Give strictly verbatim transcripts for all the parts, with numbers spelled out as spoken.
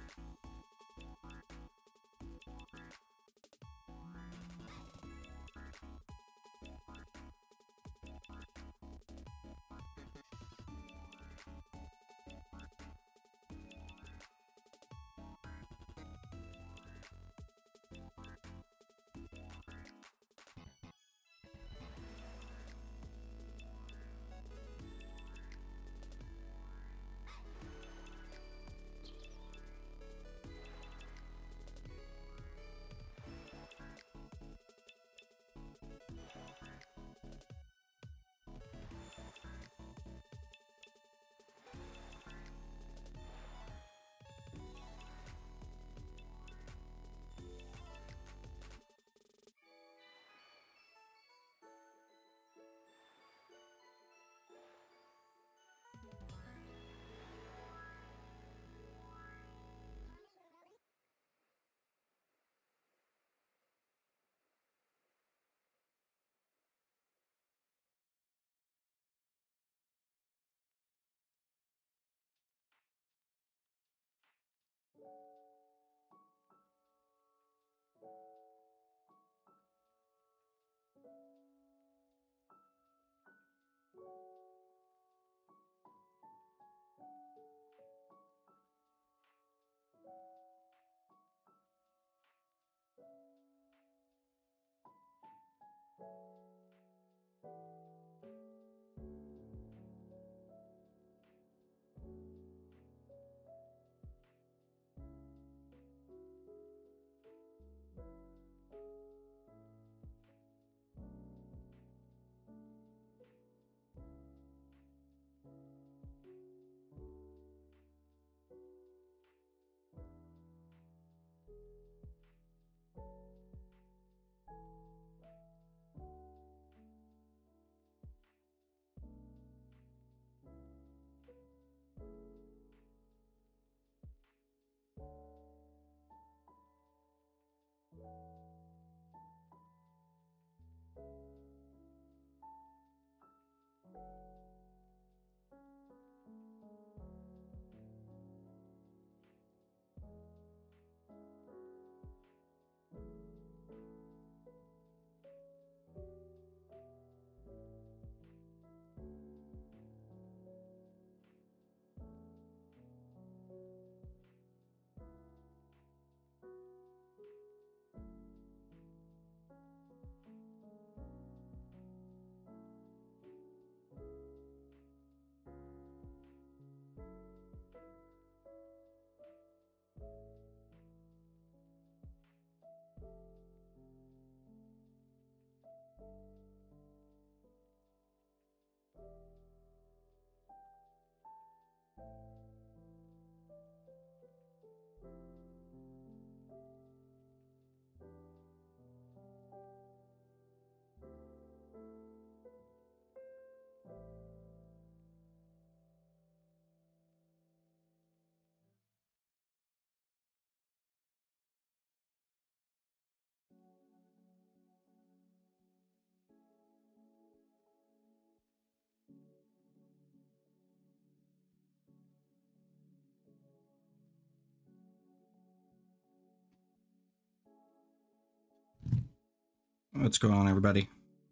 What's going on, everybody?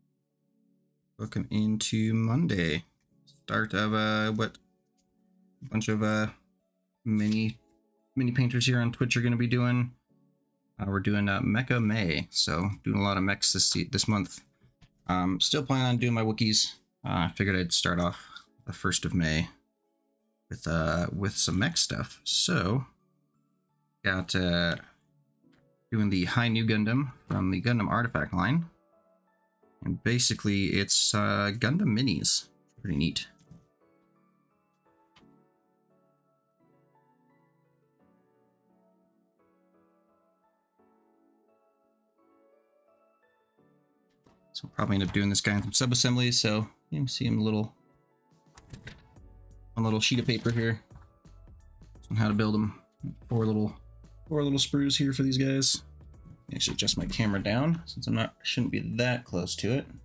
Welcome into Monday. Start of uh, what a bunch of uh, mini mini painters here on Twitch are going to be doing. Uh, we're doing uh, Mecha May, so doing a lot of mechs this this month. Um, still planning on doing my Wookiees. Uh, I figured I'd start off the first of May with uh with some mech stuff. So got uh, doing the High New Gundam from the Gundam Artifact line. And basically, it's uh, Gundam Minis. Pretty neat. So we'll probably end up doing this guy in some sub-assemblies, so you can see him a little, one little sheet of paper here on how to build them. Four little, four little sprues here for these guys. Actually, adjust my camera down since I'm not, shouldn't be that close to it.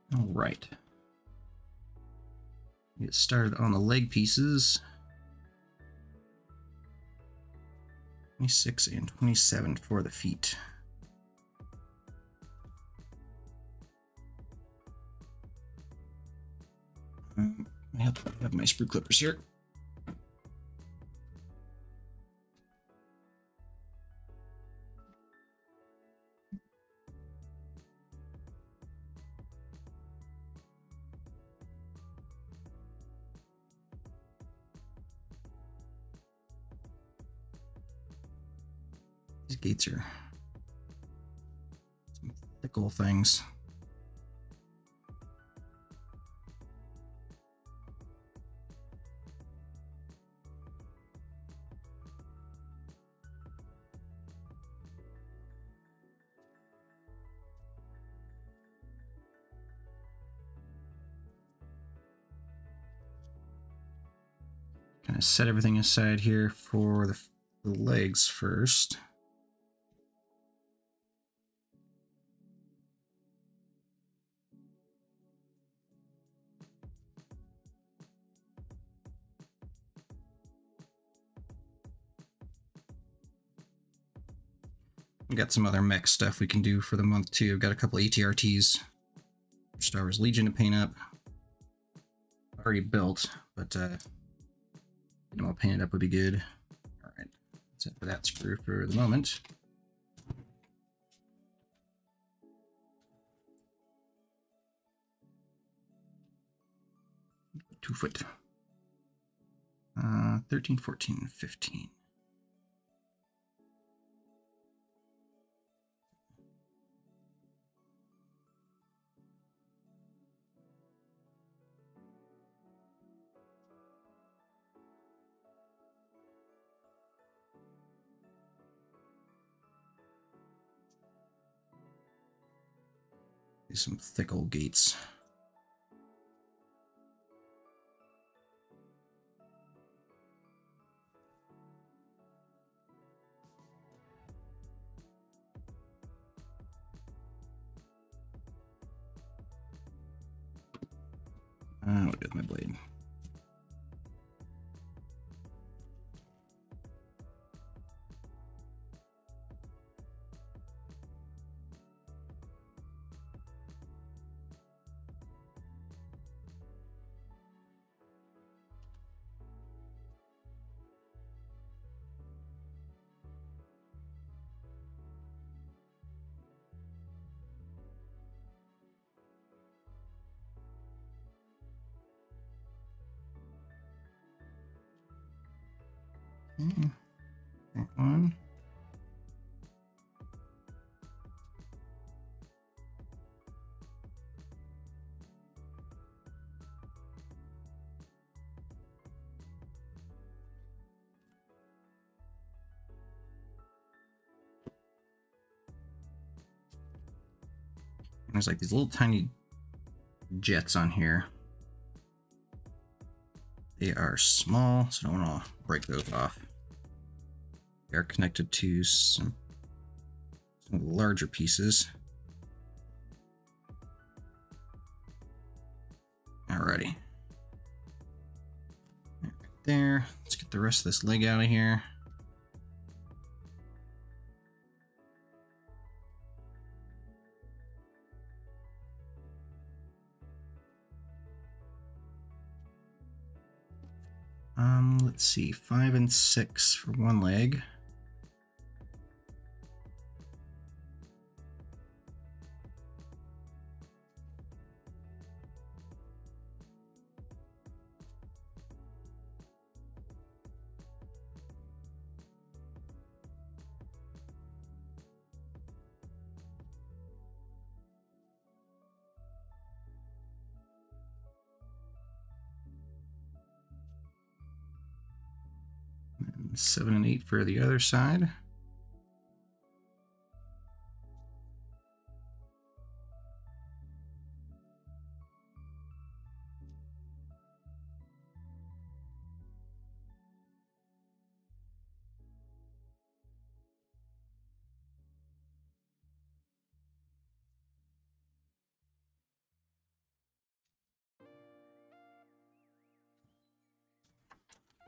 All right. Get started on the leg pieces. twenty-six and twenty-seven for the feet. Um, I have, I have my sprue clippers here. These gates are some thick old things. Kind of set everything aside here for the, the legs first. We got some other mech stuff we can do for the month too. I've got a couple A T R Ts for Star Wars Legion to paint up. Already built, but uh, you know, painted up would be good. All right, that's it for that sprue for the moment. Two foot. Uh, thirteen, fourteen, fifteen. These some thick old gates. Uh, what did my blade? Okay. That one. There's like these little tiny jets on here. They are small, so I don't want to break those off. They are connected to some, some larger pieces. Alrighty. Right there. Let's get the rest of this leg out of here. Um, let's see, five and six for one leg. And seven and eight for the other side.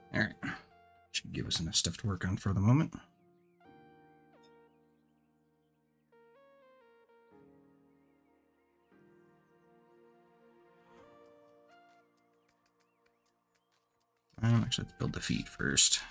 All right. Should give us enough stuff to work on for the moment. Um, actually, let's build the feet first.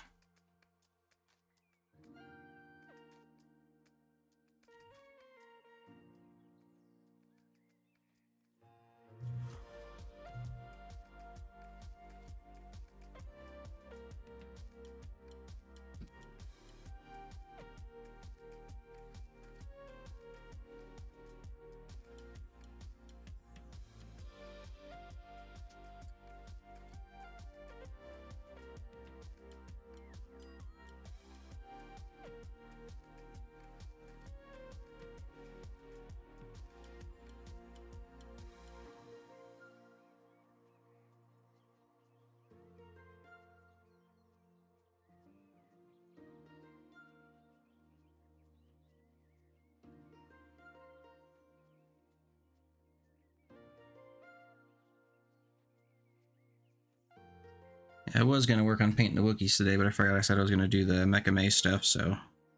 I was going to work on painting the Wookiees today, but I forgot I said I was going to do the Mecha May stuff, so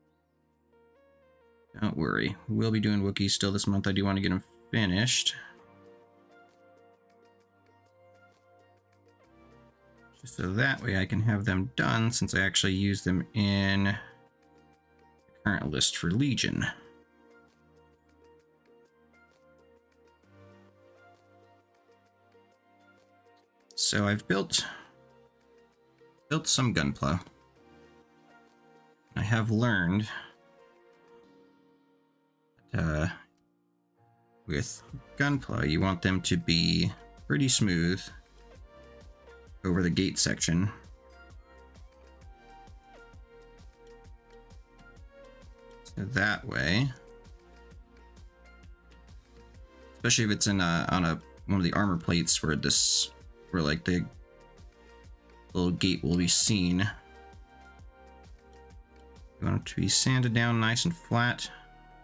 don't worry. We'll be doing Wookiees still this month. I do want to get them finished. Just so that way I can have them done, since I actually use them in the current list for Legion. So I've built... built some Gunpla. I have learned that uh, with Gunpla, you want them to be pretty smooth over the gate section. So that way, especially if it's in a, on a one of the armor plates where this, where like the little gate will be seen. You want it to be sanded down nice and flat.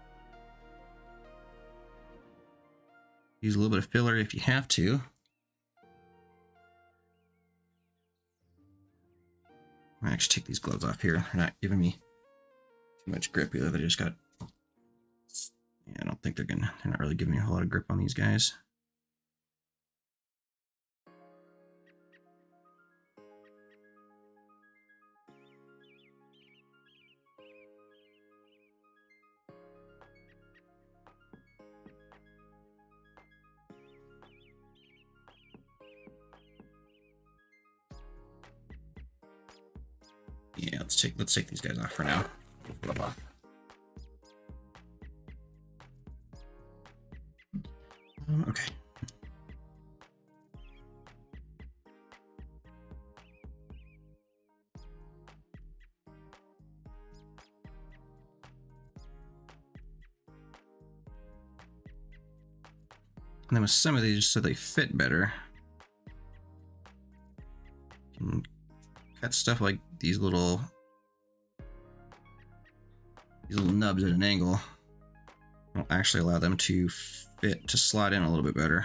Use a little bit of filler if you have to. I'm gonna actually take these gloves off here. They're not giving me too much grip either. They just got... yeah, I don't think they're gonna... they're not really giving me a whole lot of grip on these guys. Yeah, let's take let's take these guys off for now. Um, okay. And then with some of these, so they fit better, you can cut stuff like these little these little nubs at an angle. Will actually allow them to fit to slide in a little bit better.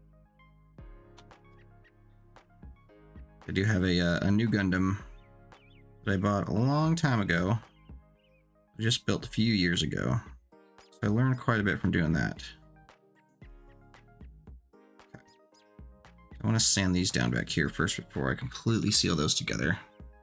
I do have a uh, a new Gundam that I bought a long time ago. I just built a few years ago, so I learned quite a bit from doing that. I want to sand these down back here first before I completely seal those together.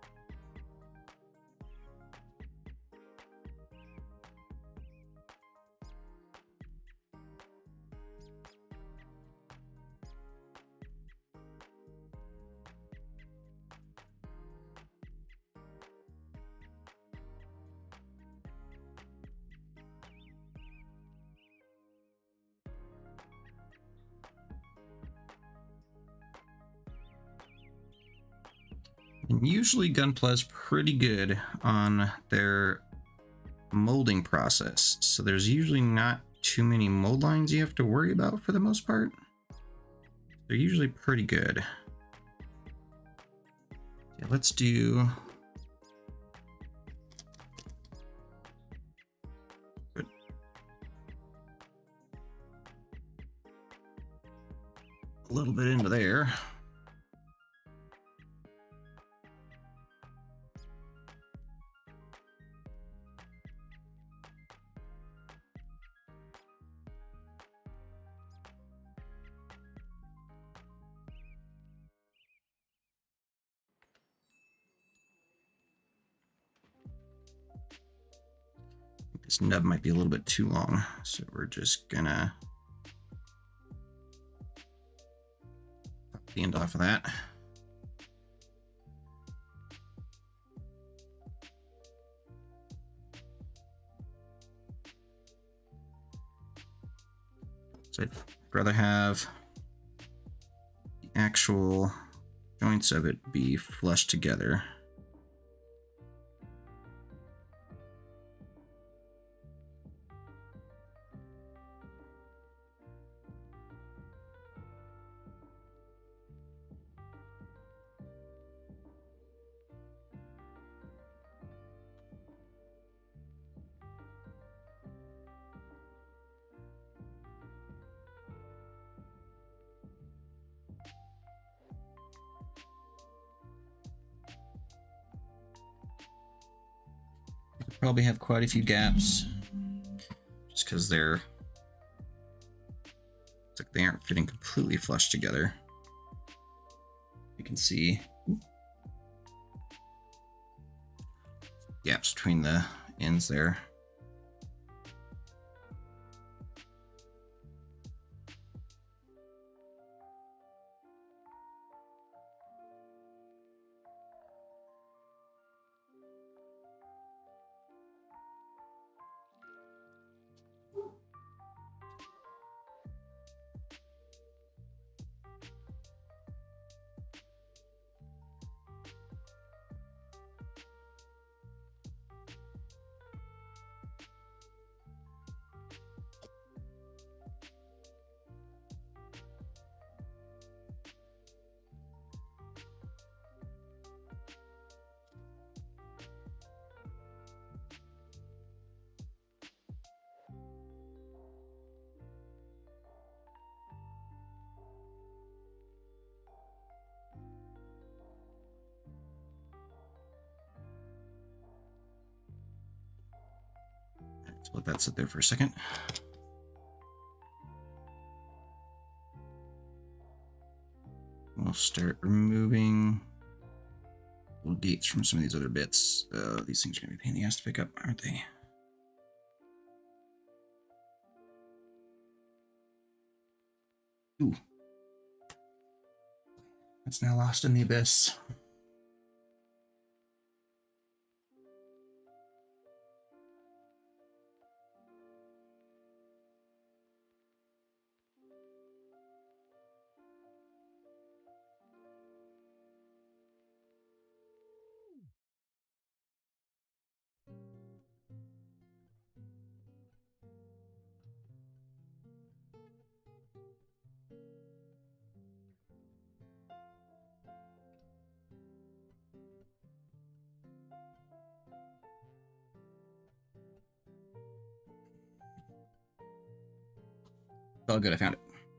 And usually Gunpla is pretty good on their molding process, so there's usually not too many mold lines you have to worry about for the most part. They're usually pretty good. Yeah, let's do... Good. A little bit into there. This nub might be a little bit too long, so we're just gonna pop the end off of that. So I'd rather have the actual joints of it be flush together. Probably have quite a few gaps just because they're it's like they aren't fitting completely flush together. You can see gaps between the ends there. Let's let that sit there for a second. We'll start removing little gates from some of these other bits. Uh, these things are going to be a pain in the ass to pick up, aren't they? Ooh. That's now lost in the abyss. Oh, good, I found it.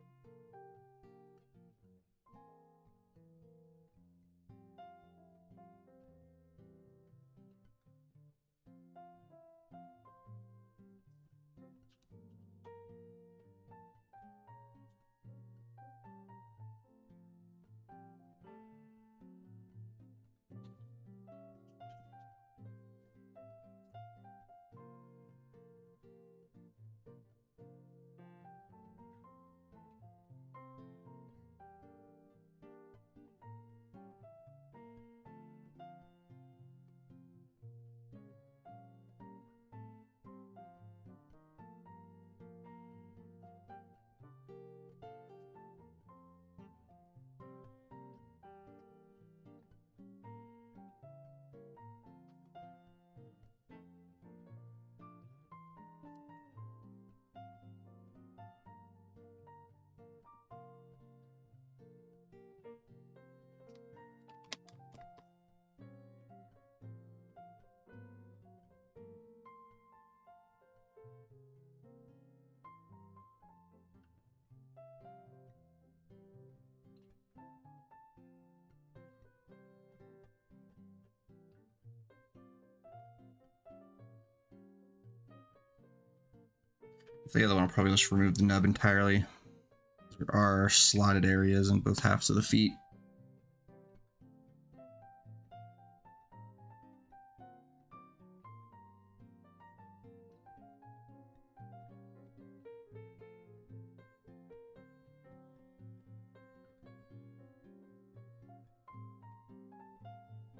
The other one will probably just remove the nub entirely. There are slotted areas in both halves of the feet.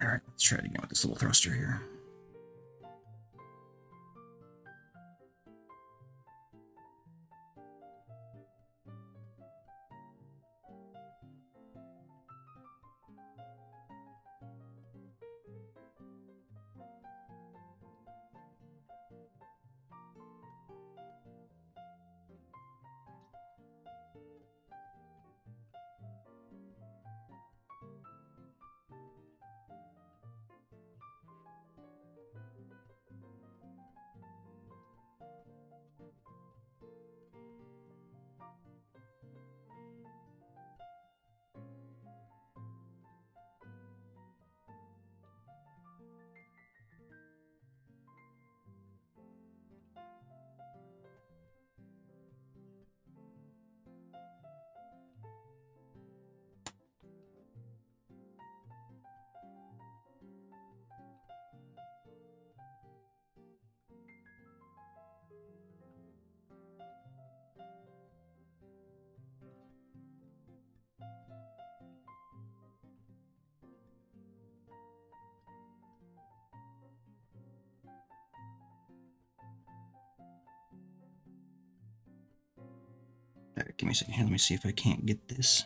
All right, let's try it again with this little thruster here. All right, give me a second here. Let me see if I can't get this.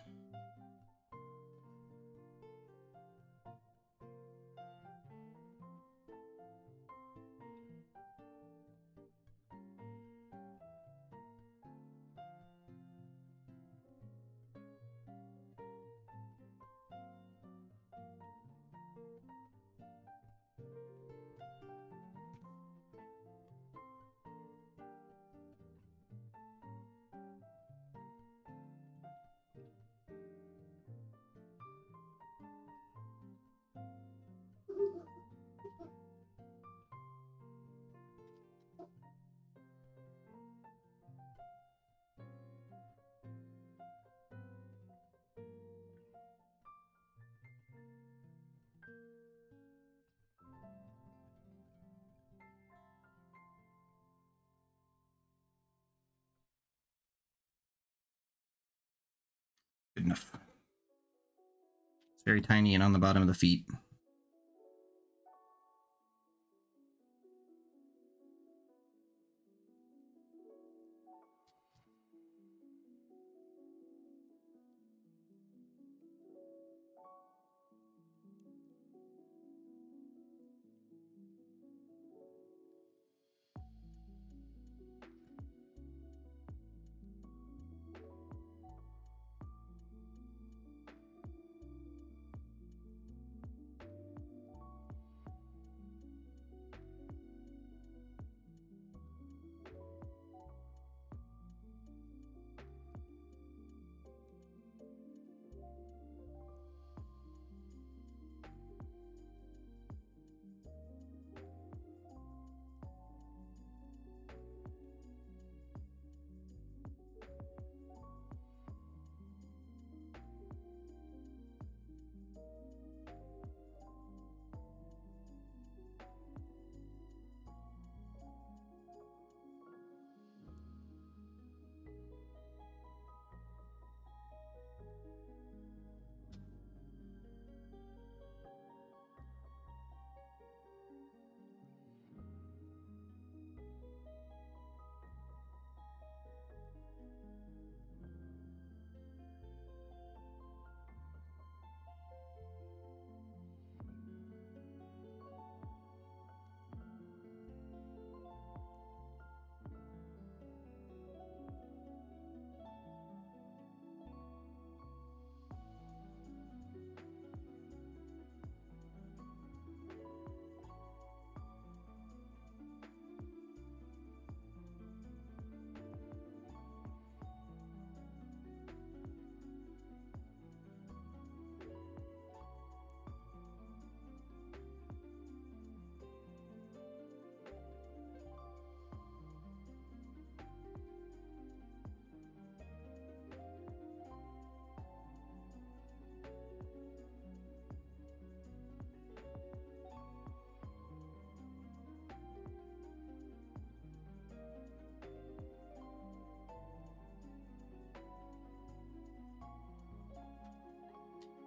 Good enough. It's very tiny and on the bottom of the feet.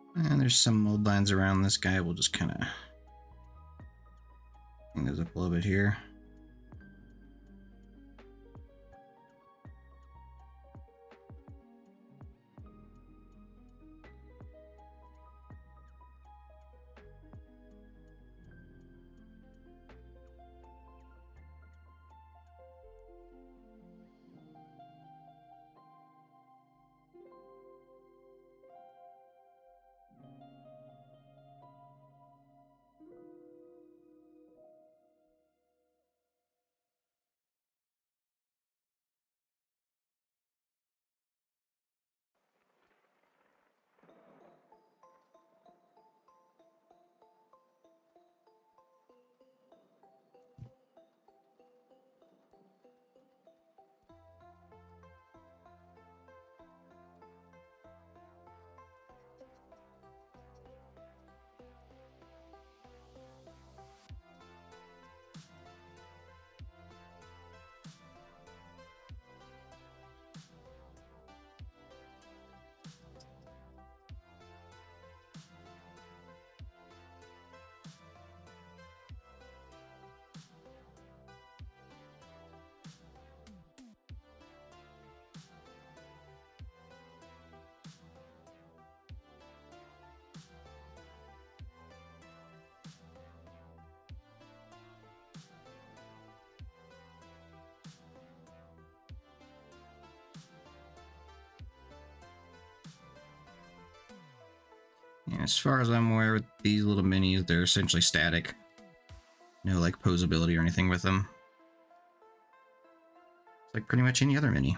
And there's some mold lines around this guy. We'll just kind of clean those up a little bit here. And as far as I'm aware with these little minis, they're essentially static. No like posability or anything with them. It's like pretty much any other mini.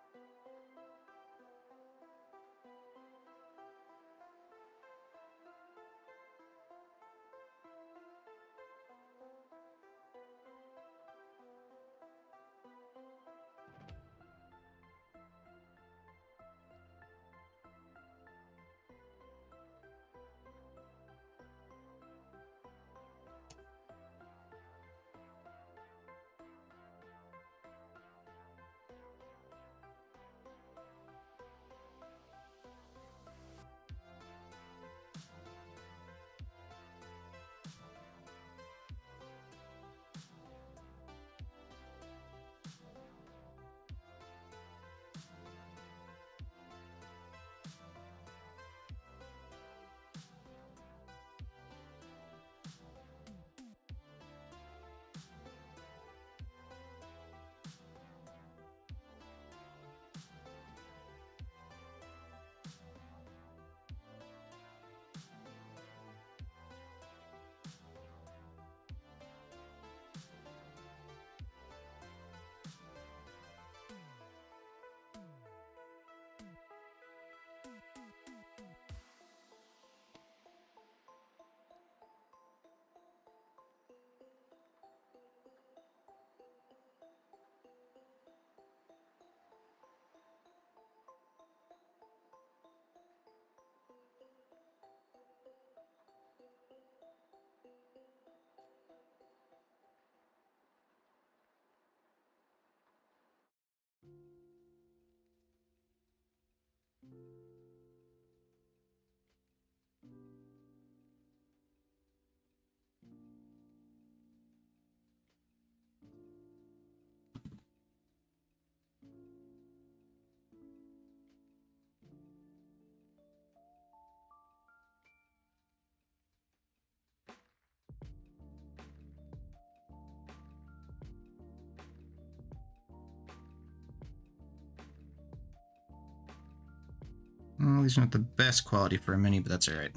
Well, these are not the best quality for a mini, but that's alright.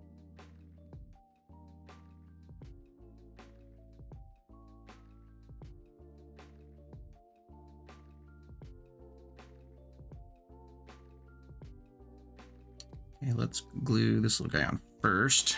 Okay, let's glue this little guy on first.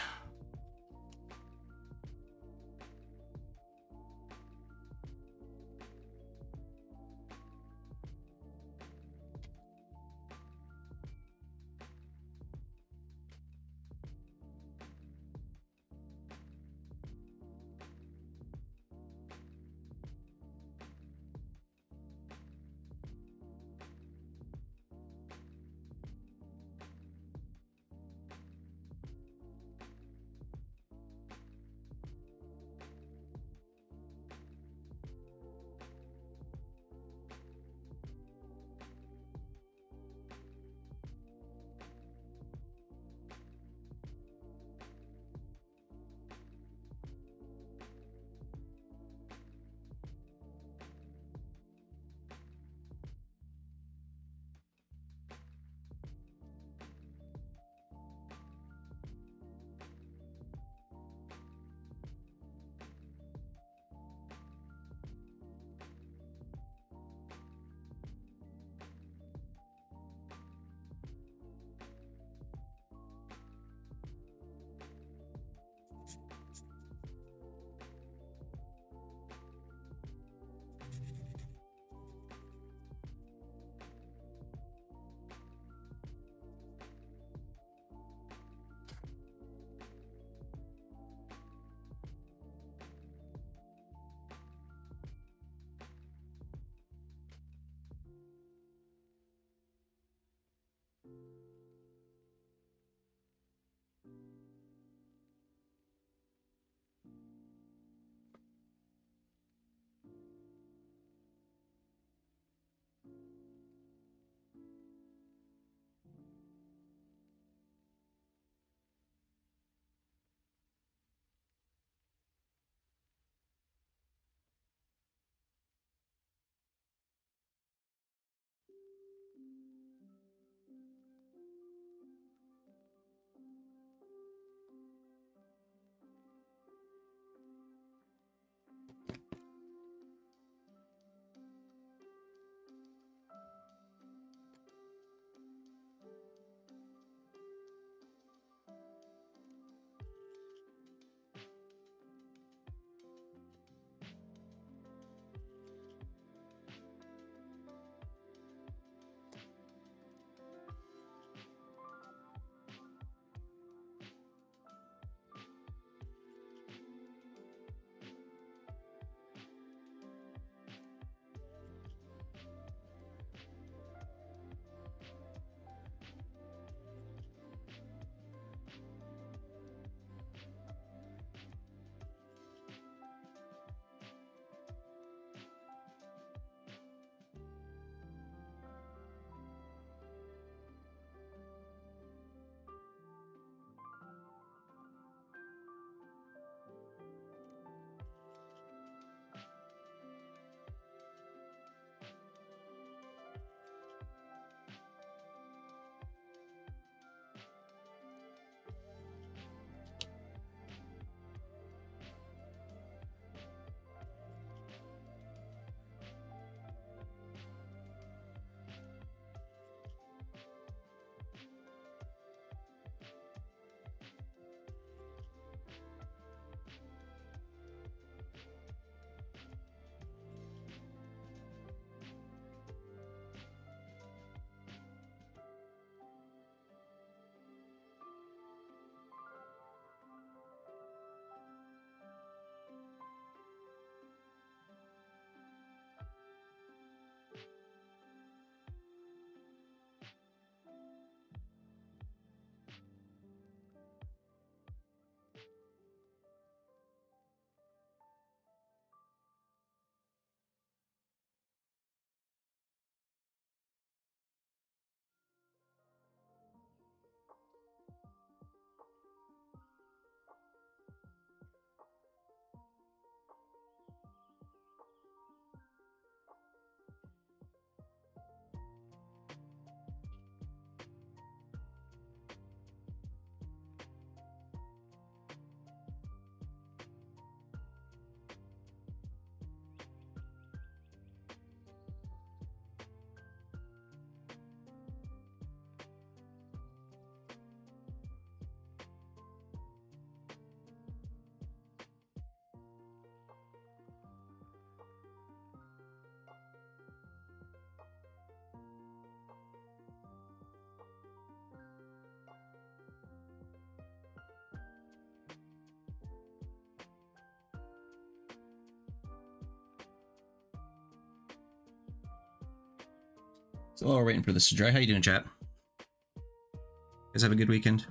So while we're waiting for this to dry, how you doing, chat? Guys have a good weekend?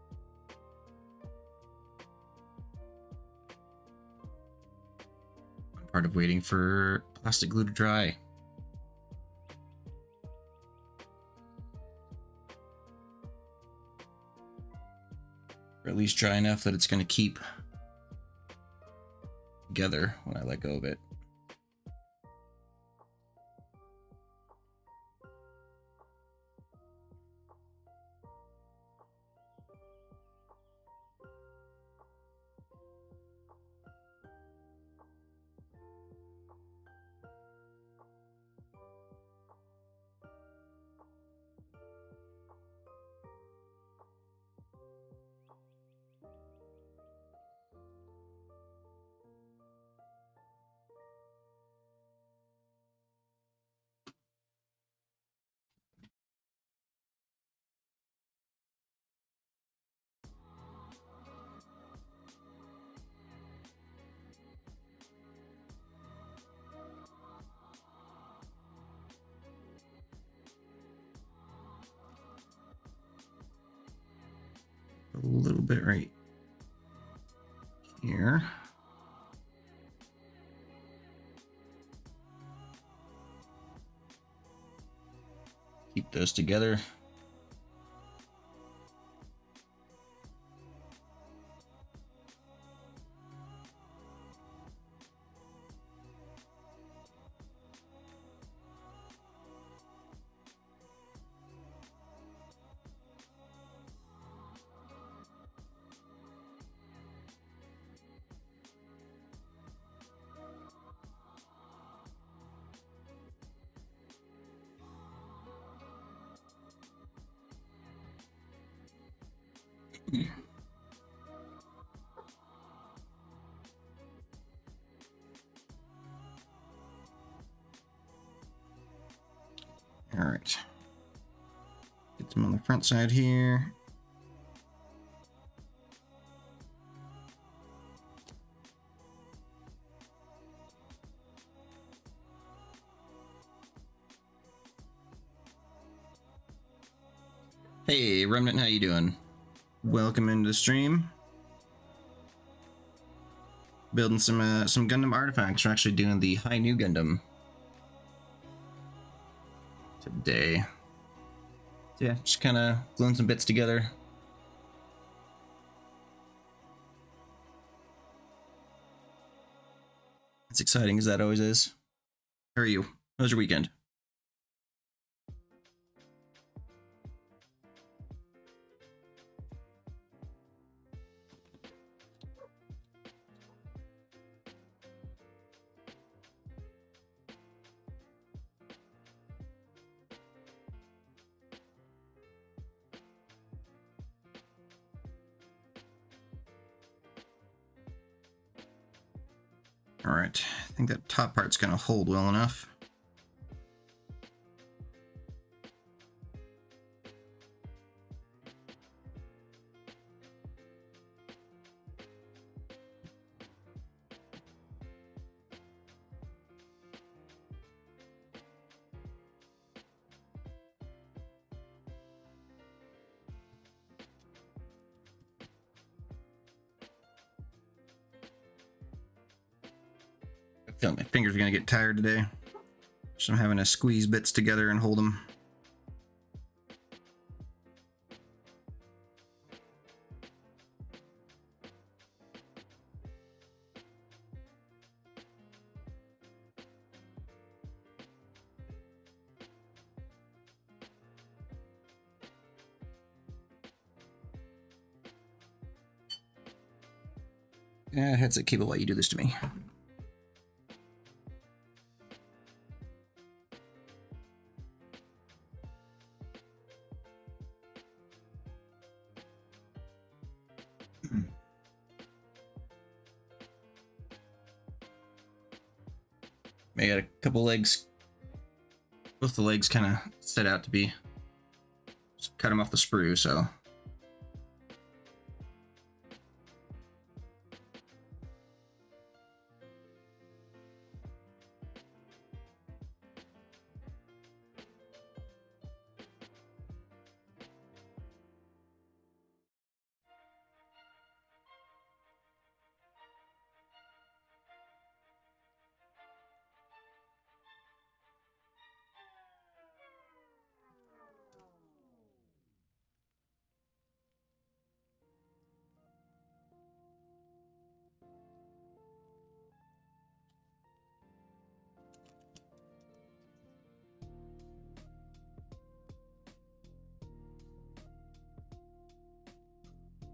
One part of waiting for plastic glue to dry. Or at least dry enough that it's going to keep together when I let go of it. A little bit right here. Keep those together. All right. Get them on the front side here. Hey, Remnant, how you doing? Welcome into the stream. Building some uh, some Gundam artifacts. We're actually doing the High New Gundam today. So yeah, just kind of gluing some bits together. It's exciting, as that always is. How are you? How was your weekend? All right, I think that top part's gonna hold well enough. I feel my fingers are gonna get tired today. So I'm having to squeeze bits together and hold them. Yeah, headset cable, why you do this to me? I got a couple legs. Both the legs kind of set out to be. Just cut them off the sprue, so.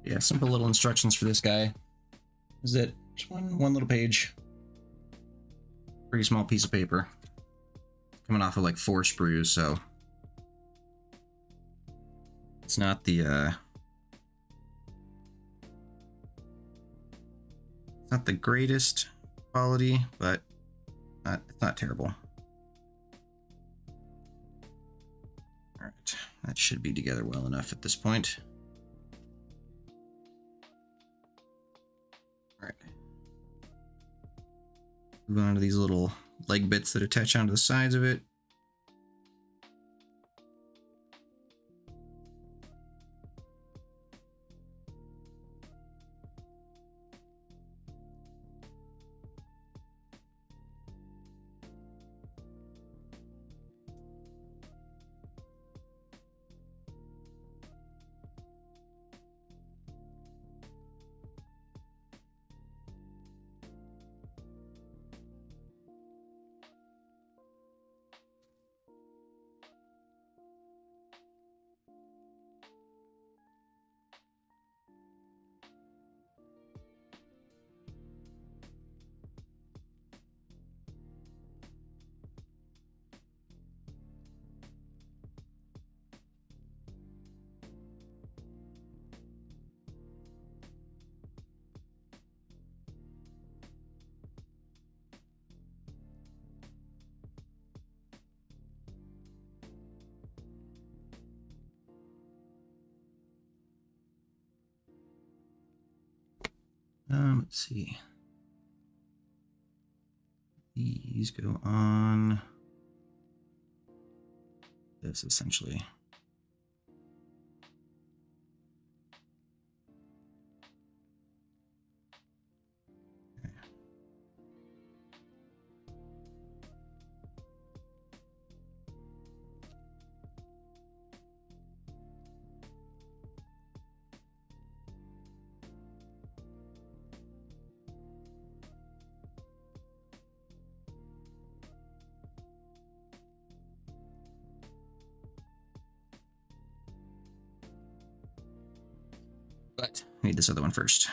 Yeah, simple little instructions for this guy. Is it just one one little page? Pretty small piece of paper. Coming off of like four sprues, so it's not the uh it's not the greatest quality, but not, it's not terrible. Alright, that should be together well enough at this point. Alright. Move on to these little leg bits that attach onto the sides of it. Um, let's see. These go on this essentially. Okay. But I need this other one first.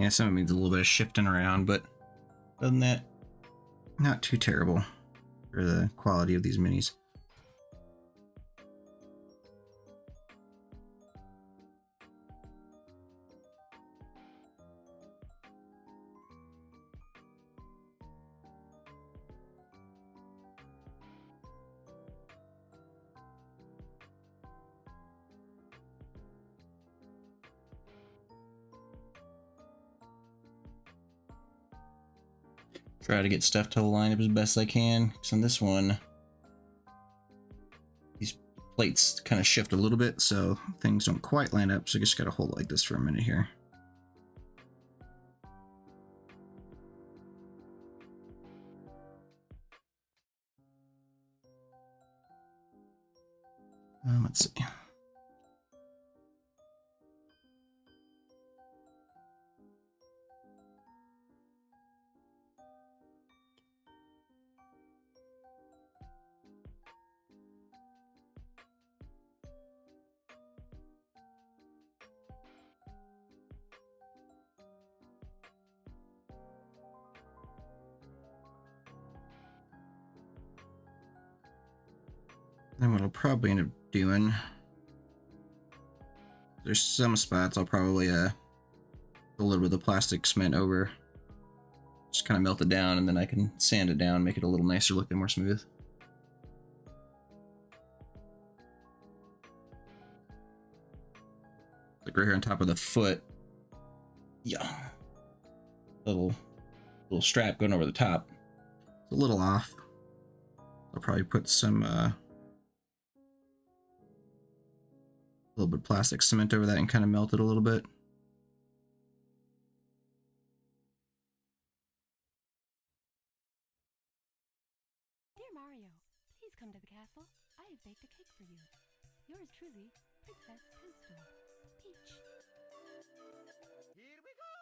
Yeah, some of it needs a little bit of shifting around, but other than that, not too terrible for the quality of these minis. Try to get stuff to line up as best I can, because on this one, these plates kind of shift a little bit, so things don't quite line up, so I just gotta hold it like this for a minute here. Um, let's see. Then what I'll probably end up doing, there's some spots I'll probably uh a little bit of plastic cement over, just kind of melt it down, and then I can sand it down, make it a little nicer looking, more smooth. Like right here on top of the foot, yeah, little little strap going over the top. It's a little off. I'll probably put some uh, a little bit of plastic cement over that and kind of melt it a little bit. Dear Mario, please come to the castle. I have baked a cake for you. Yours truly, Princess Toadstool. Peach. Here we go!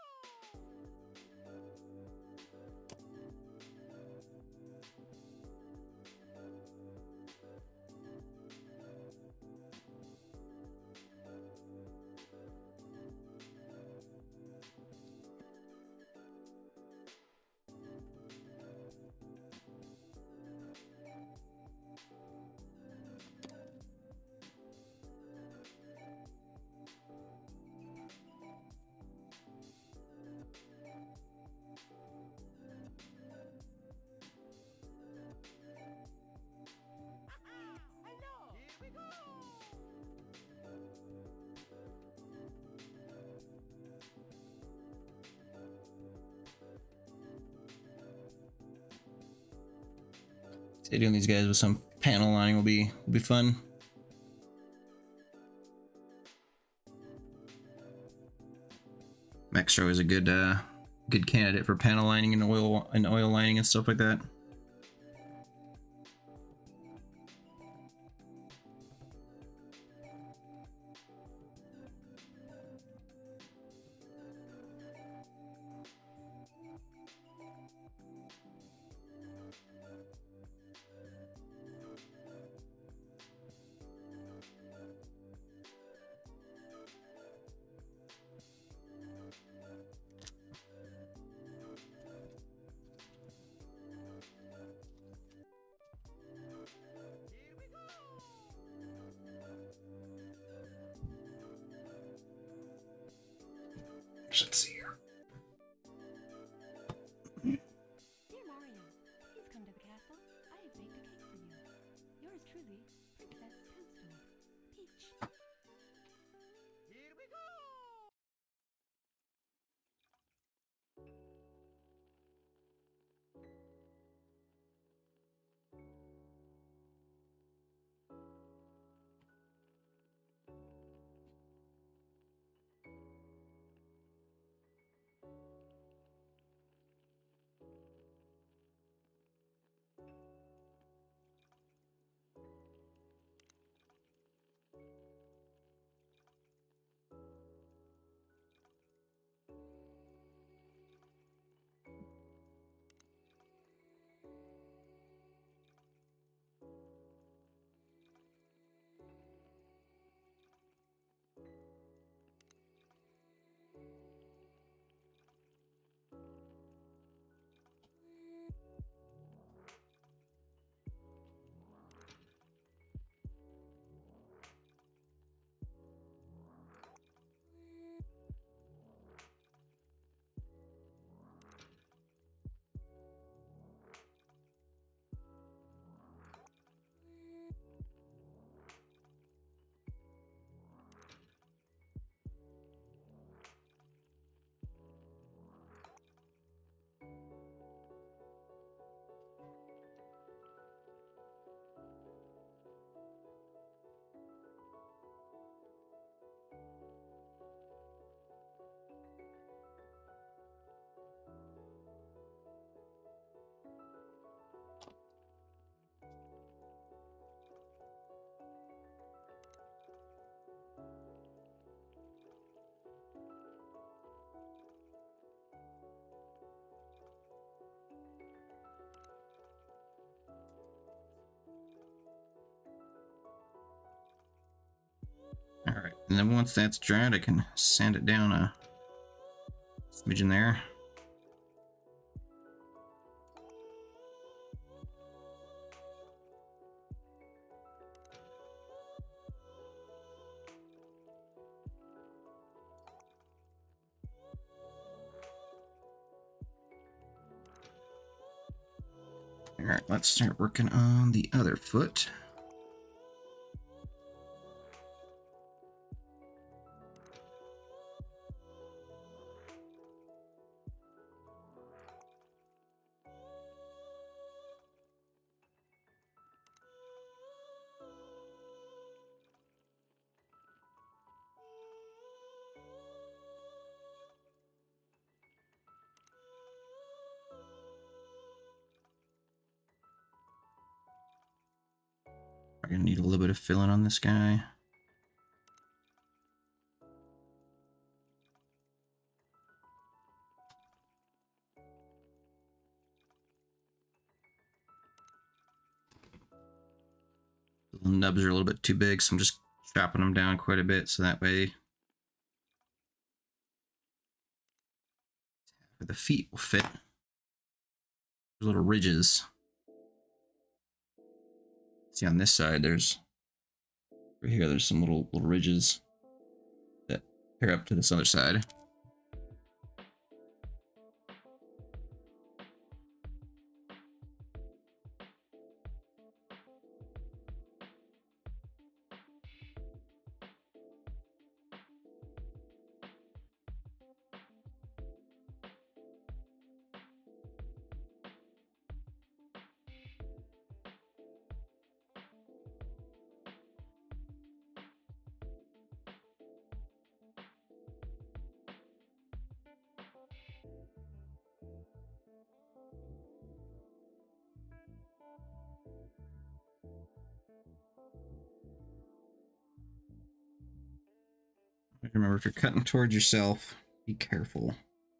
So doing these guys with some panel lining will be will be fun. Mextro is a good uh, good candidate for panel lining and oil and oil lining and stuff like that. Let's see here. Dear Mario, please come to the castle. I have baked a cake for you. Yours truly, Princess Toadstool. Peach. Here we go! And then once that's dried, I can sand it down a smidgen there. Alright, let's start working on the other foot. I'm gonna need a little bit of filling on this guy. The nubs are a little bit too big, so I'm just chopping them down quite a bit so that way the feet will fit. There's little ridges. See on this side, there's right here, there's some little little ridges that pair up to this other side. Remember, if you're cutting towards yourself, be careful.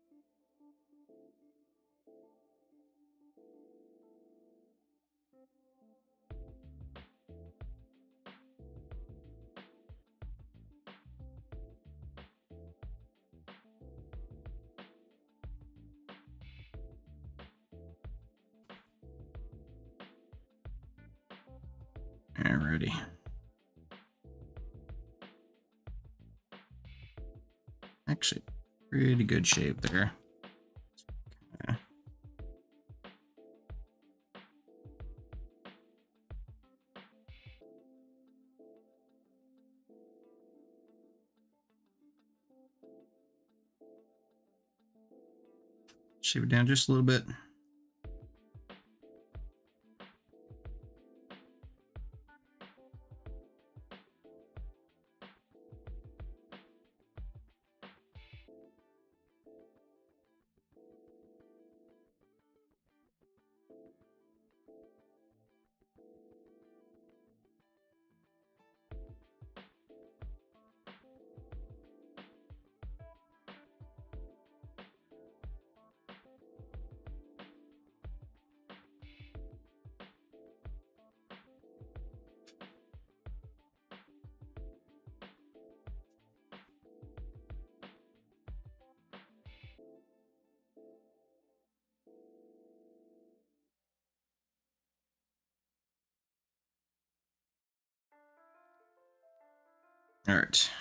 Alrighty. Actually, pretty good shape there. Okay. Shave it down just a little bit. All right.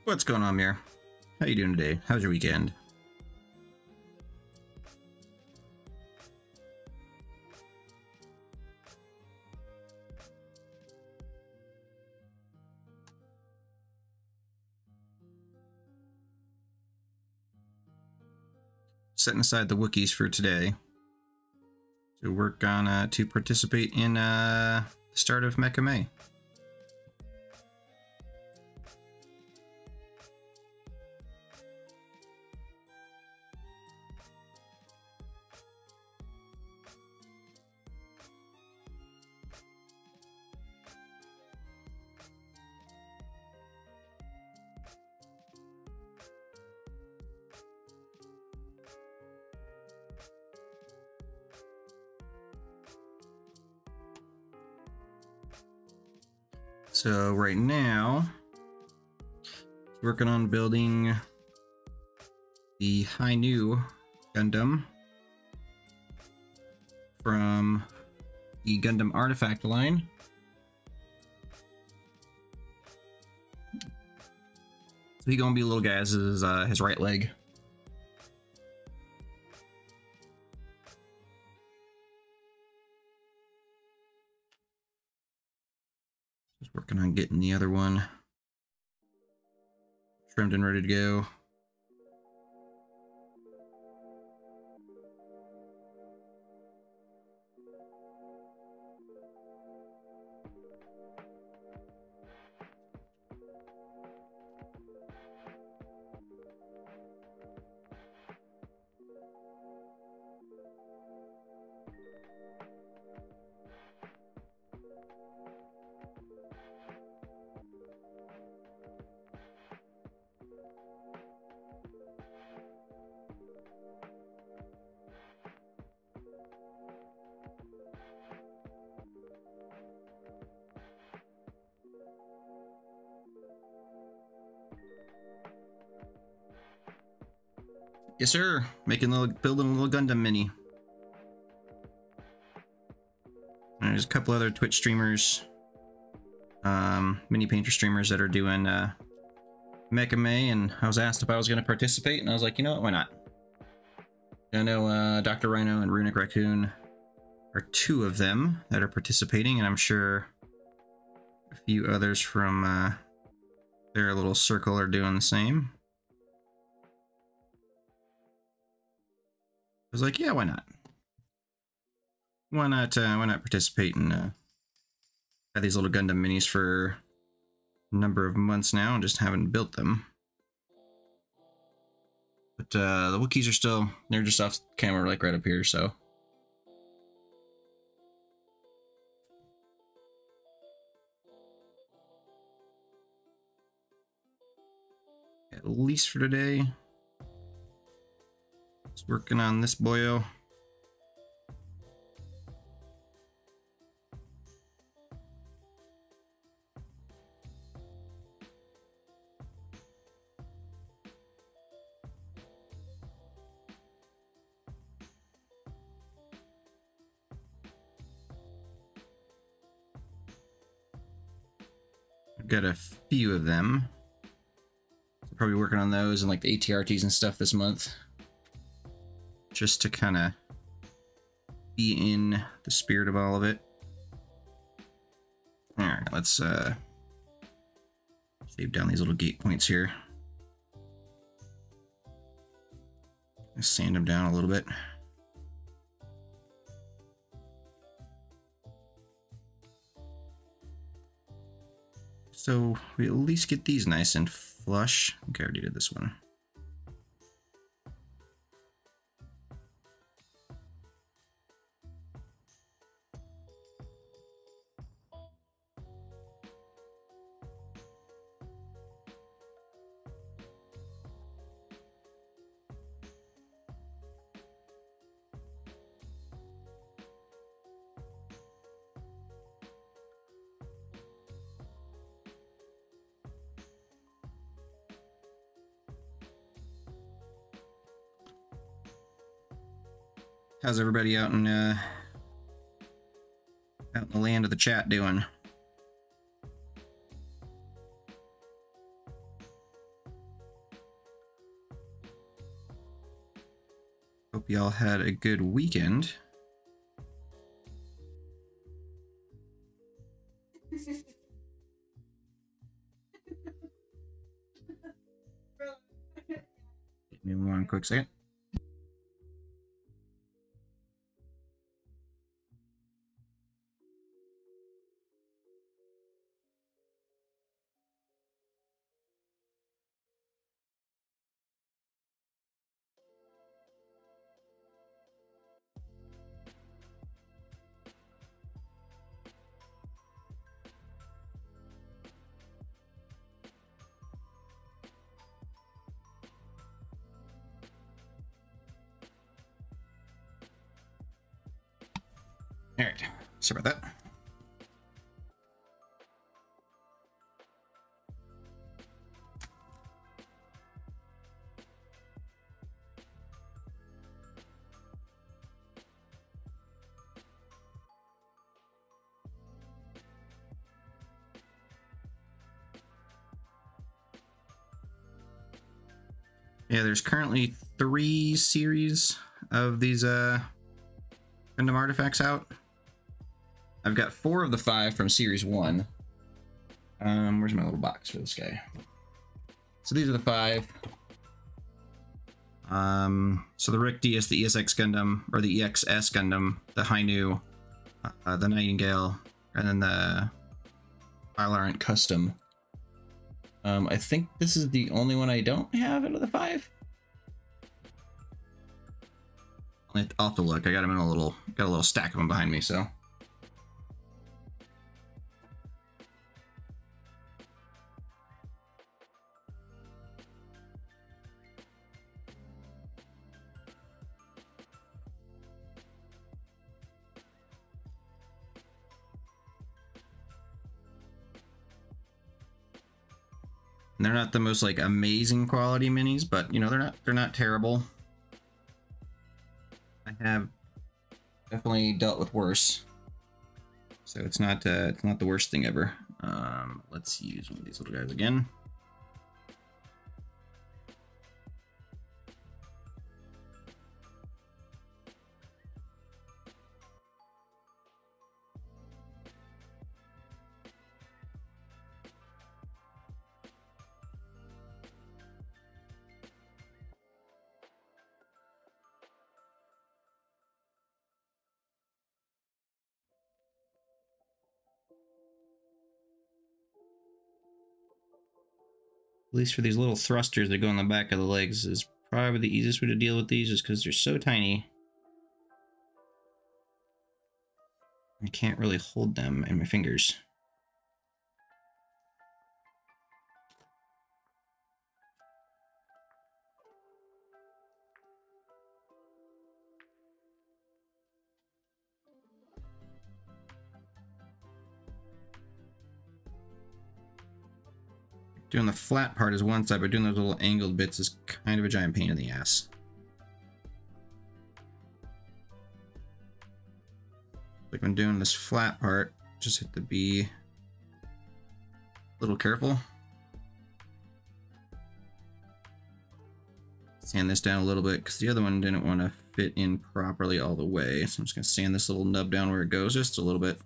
What's going on, Mir? How you doing today? How's your weekend? Setting aside the Wookiees for today to work on uh, to participate in uh, the start of Mecha May. So right now, working on building the Hi-Nu Gundam from the Gundam Artifact line. So he's gonna be a little guy as his, uh, his right leg. Just working on getting the other one trimmed and ready to go. Yes, sir. Making a little, building a little Gundam mini. And there's a couple other Twitch streamers, um, mini painter streamers that are doing uh, Mecha May, and I was asked if I was going to participate, and I was like, you know what, why not? I know uh, Doctor Rhino and Runic Raccoon are two of them that are participating, and I'm sure a few others from uh, their little circle are doing the same. I was like, yeah, why not? Why not? Uh, why not participate and uh, have these little Gundam minis for a number of months now and just haven't built them. But uh, the Wookiees are still, they're just off camera, like right up here, so. At least for today. Just working on this boyo. I've got a few of them. Probably working on those and like the A T R Ts and stuff this month. Just to kind of be in the spirit of all of it. Alright, let's uh, save down these little gate points here. Let's sand them down a little bit. So we at least get these nice and flush. Okay, I already did this one. How's everybody out in uh, out in the land of the chat doing? Hope y'all had a good weekend. Give me one quick second. All right, sorry about that. Yeah, there's currently three series of these uh, Gundam artifacts out. I've got four of the five from series one. Um, where's my little box for this guy? So these are the five. Um, so the Rick D S, the E S X Gundam, or the E X S Gundam, the Hainu, uh, the Nightingale, and then the Ilarant Custom. Um, I think this is the only one I don't have out of the five. I'll have to look. I got them in a little, got a little stack of them behind me, so. They're not the most like amazing quality minis, but you know, they're not they're not terrible. I have definitely dealt with worse, so it's not uh, it's not the worst thing ever. Um, let's use one of these little guys again. At least for these little thrusters that go on the back of the legs is probably the easiest way to deal with these, just because they're so tiny. I can't really hold them in my fingers. Doing the flat part is one side, but doing those little angled bits is kind of a giant pain in the ass. Like when doing this flat part, just hit the B. A little careful. Sand this down a little bit because the other one didn't want to fit in properly all the way. So I'm just going to sand this little nub down where it goes just a little bit.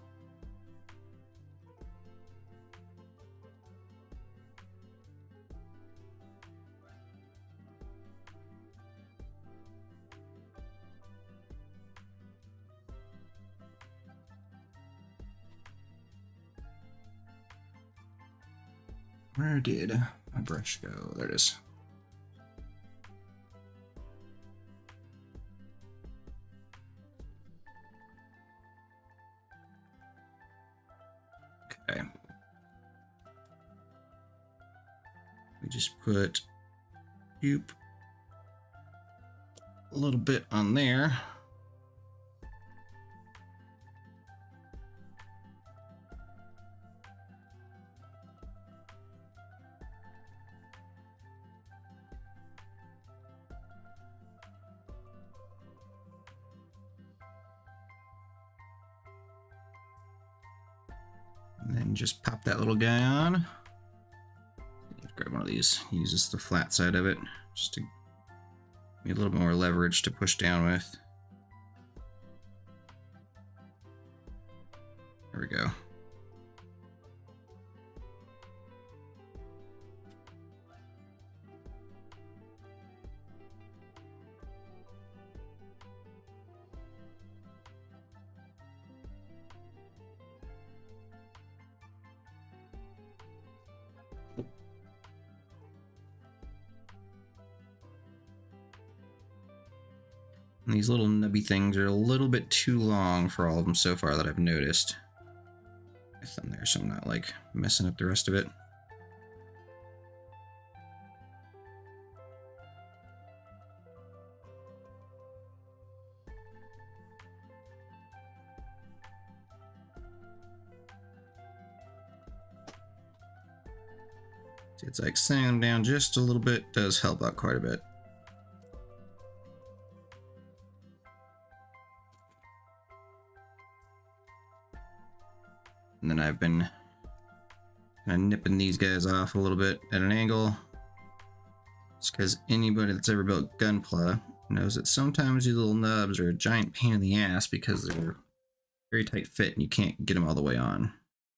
Where did my brush go? There it is. Okay. We just put yoop, a little bit on there. And then just pop that little guy on. Grab one of these. Use just the flat side of it just to Need a little bit more leverage to push down with. There we go. And these little nubby things are a little bit too long for all of them so far that I've noticed. It's in there, so I'm not like messing up the rest of it. See, it's like sanding them down just a little bit does help out quite a bit. And then I've been kind of nipping these guys off a little bit at an angle. It's because anybody that's ever built Gunpla knows that sometimes these little nubs are a giant pain in the ass because they're very tight fit and you can't get them all the way on.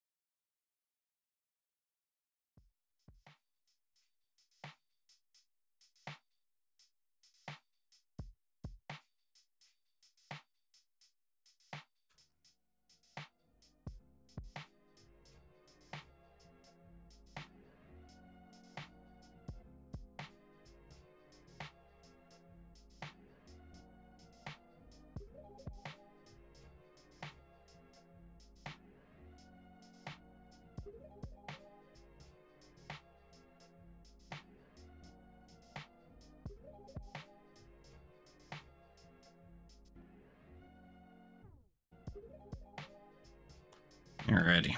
Alrighty.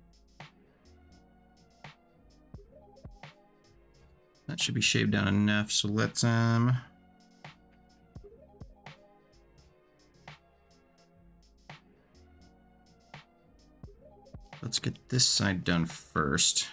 That should be shaved down enough, so let's um let's get this side done first.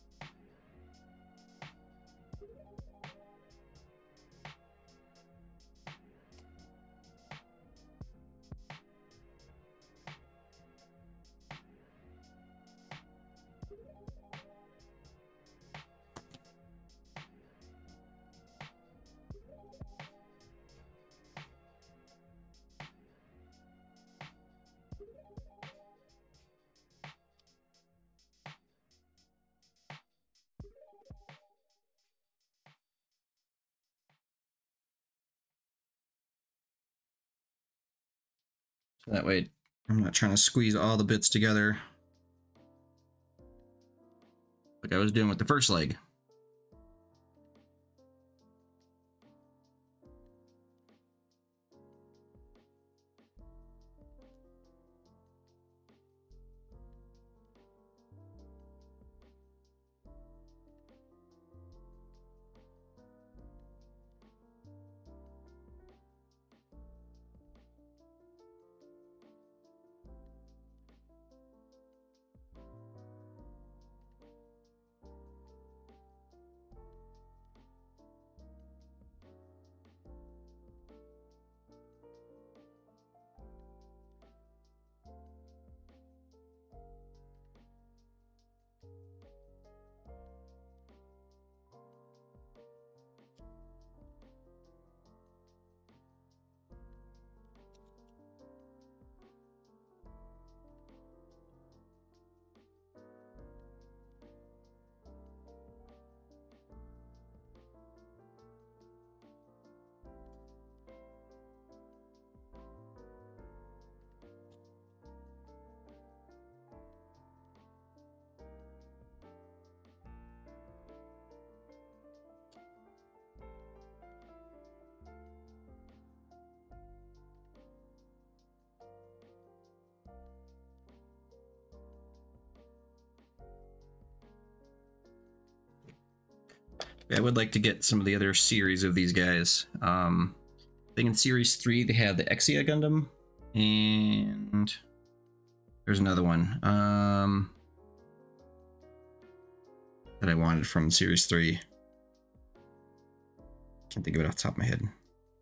So that way I'm not trying to squeeze all the bits together like I was doing with the first leg. I would like to get some of the other series of these guys. Um, I think in Series three they had the Exia Gundam, and there's another one um, that I wanted from Series three. Can't think of it off the top of my head.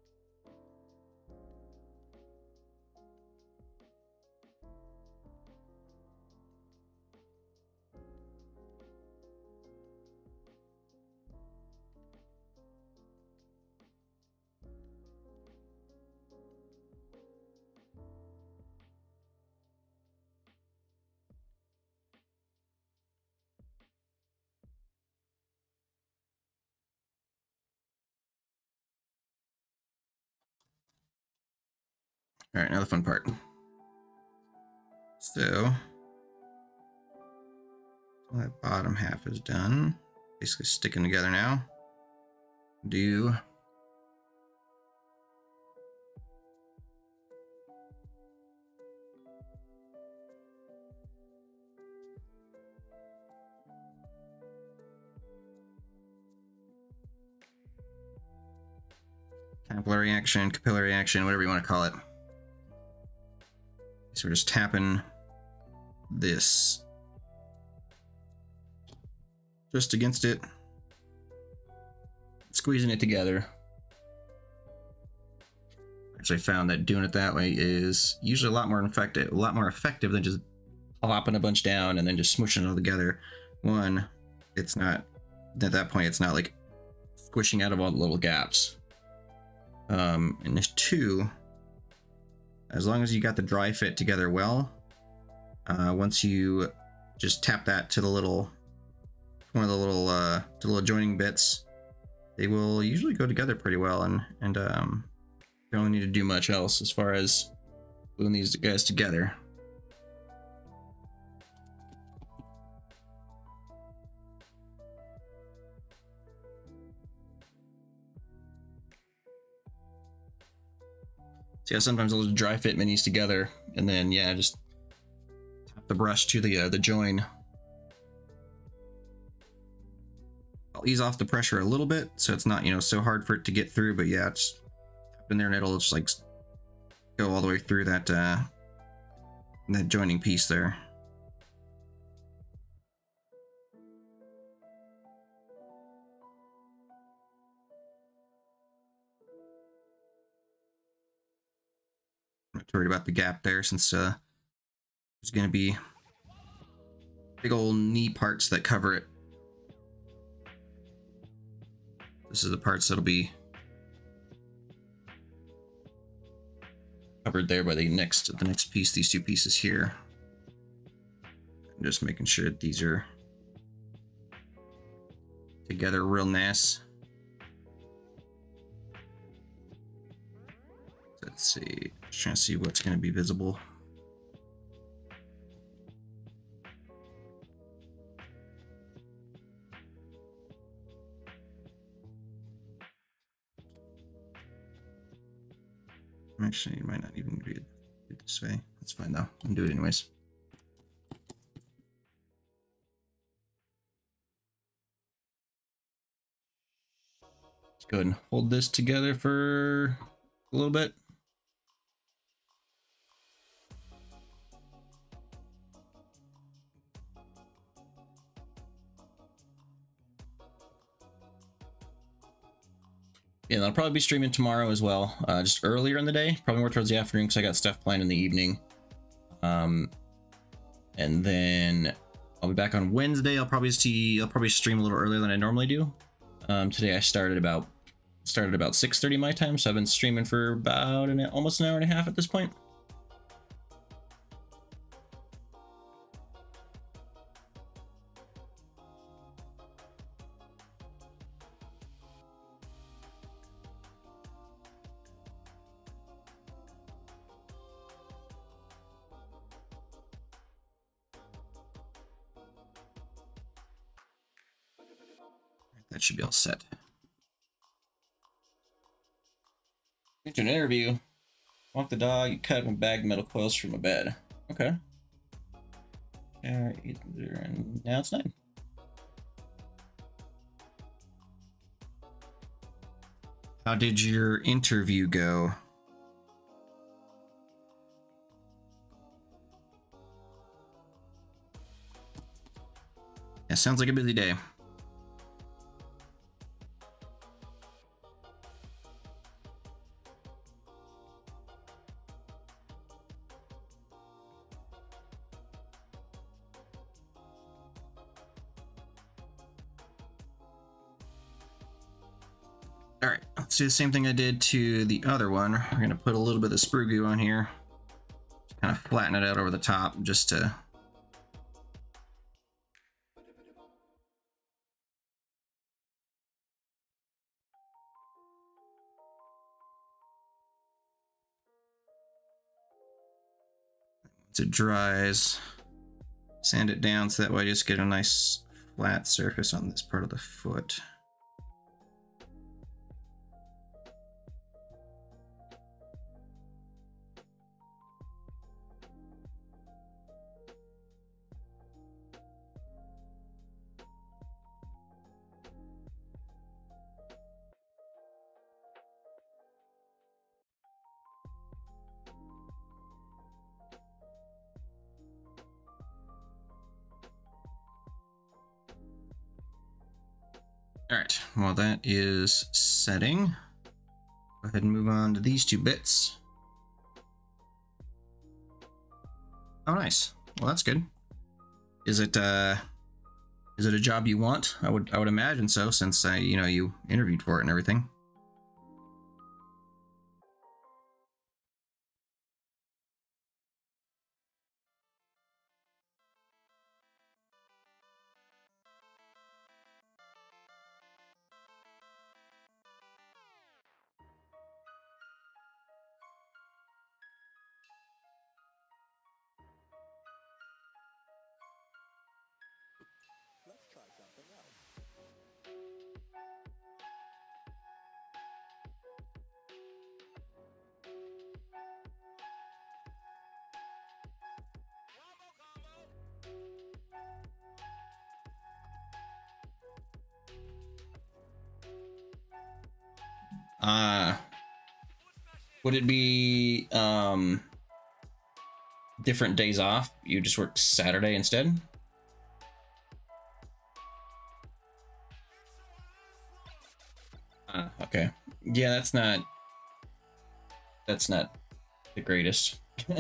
All right, now the fun part. So that bottom half is done. Basically sticking together now. Do capillary action, capillary action, whatever you want to call it. So we're just tapping this just against it, squeezing it together. Actually found that doing it that way is usually a lot more effective, a lot more effective than just plopping a bunch down and then just smooshing it all together. One, it's not, at that point, it's not like squishing out of all the little gaps. Um, and there's two, as long as you got the dry fit together well, uh, once you just tap that to the little, one of the little, uh, to the little joining bits, they will usually go together pretty well, and, and um, you don't need to do much else as far as gluing these guys together. So yeah, sometimes I'll just dry fit minis together, and then yeah, just tap the brush to the uh, the join. I'll ease off the pressure a little bit, so it's not, you know, so hard for it to get through. But yeah, it's tap in there, and it'll just like go all the way through that uh, that joining piece there. I'm not worried about the gap there, since uh, there's going to be big old knee parts that cover it. This is the parts that'll be covered there by the next the next piece, these two pieces here. I'm just making sure that these are together real nice. Let's see, just trying to see what's going to be visible. Actually, it might not even be this way. That's fine though. I'll do it anyways. Let's go ahead and hold this together for a little bit. Yeah, I'll probably be streaming tomorrow as well, uh, just earlier in the day, probably more towards the afternoon because I got stuff planned in the evening. Um, and then I'll be back on Wednesday. I'll probably see, I'll probably stream a little earlier than I normally do. Um, today I started about started about six thirty my time, so I've been streaming for about an almost an hour and a half at this point. That should be all set. Into an interview. Walk the dog, you cut and bag metal coils from a bed. Okay. And now it's nine. How did your interview go? Yeah, sounds like a busy day. All right, let's do the same thing I did to the other one. We're gonna put a little bit of sprue goo on here, kind of flatten it out over the top just to Once it dries, sand it down so that way I just get a nice flat surface on this part of the foot. All right, while that is setting, go ahead and move on to these two bits. Oh, nice. Well, that's good. Is it uh, is it a job you want? I would I would imagine so, since uh, you know you interviewed for it and everything. Let's try something else. Uh, would it be um, different days off? You just work Saturday instead? Uh, okay. Yeah, that's not that's not the greatest.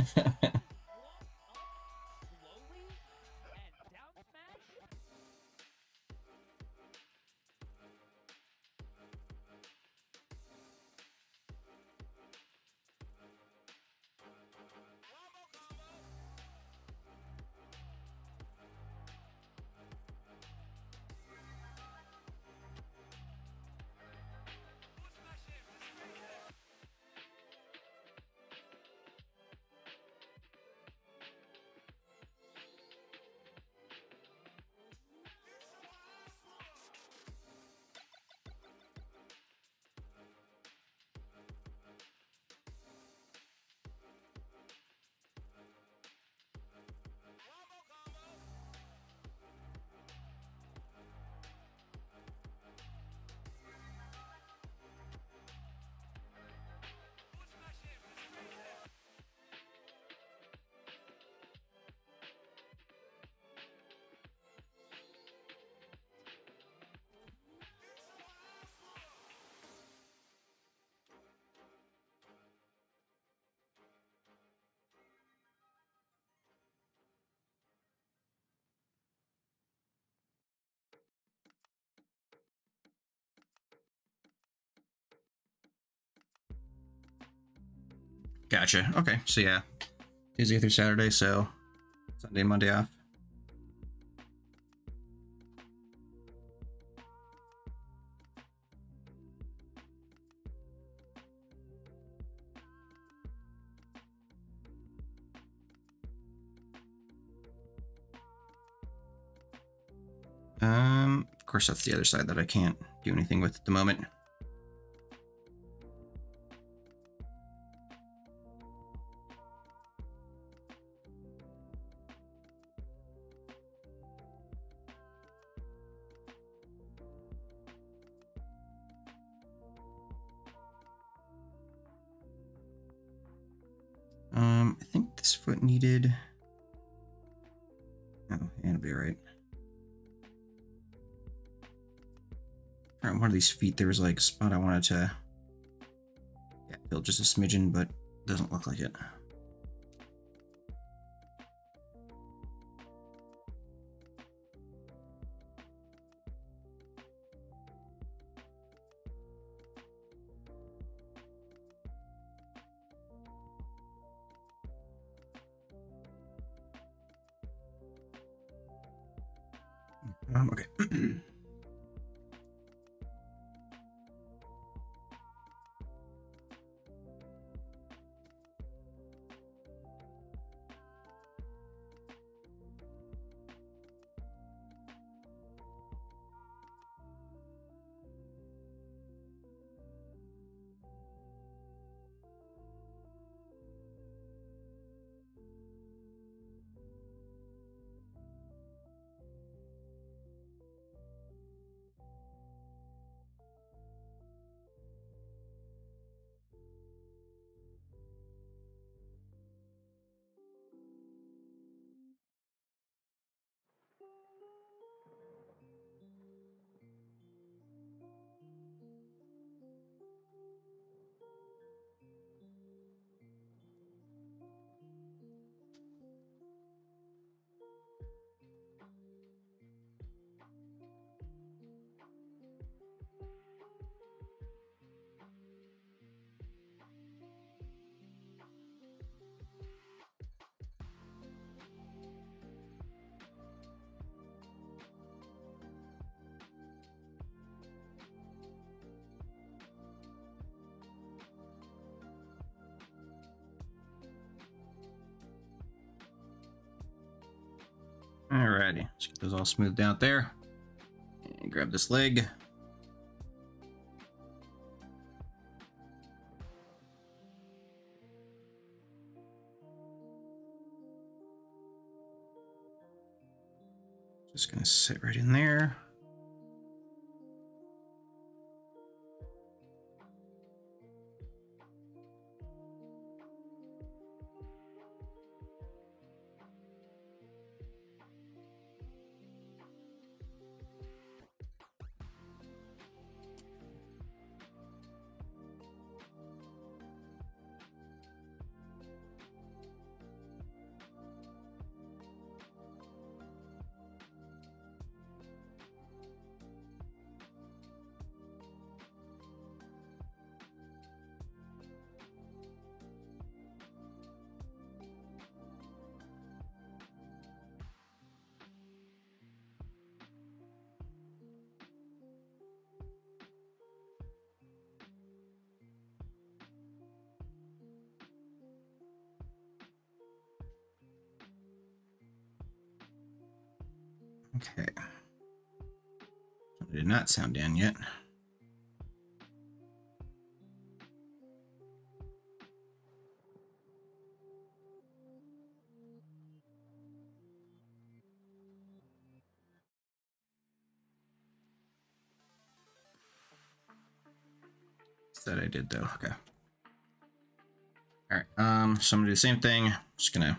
Gotcha. Okay, so yeah, Tuesday through Saturday, so Sunday, Monday off. Um, of course, that's the other side that I can't do anything with at the moment. Um, I think this foot needed... Oh, yeah, it'll be all right. On one of these feet, there was like a spot I wanted to yeah, fill just a smidgen, but doesn't look like it. Um, okay. Alrighty, let's get those all smoothed out there. And grab this leg. Just gonna sit right in there. Okay. It did not sound in yet. That I did though. Okay. All right. Um. So I'm gonna do the same thing. Just gonna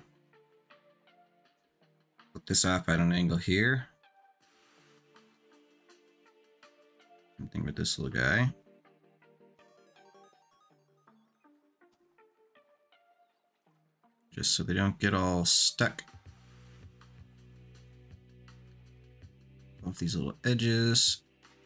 put this off at an angle here. Same thing with this little guy. Just so they don't get all stuck. Off these little edges.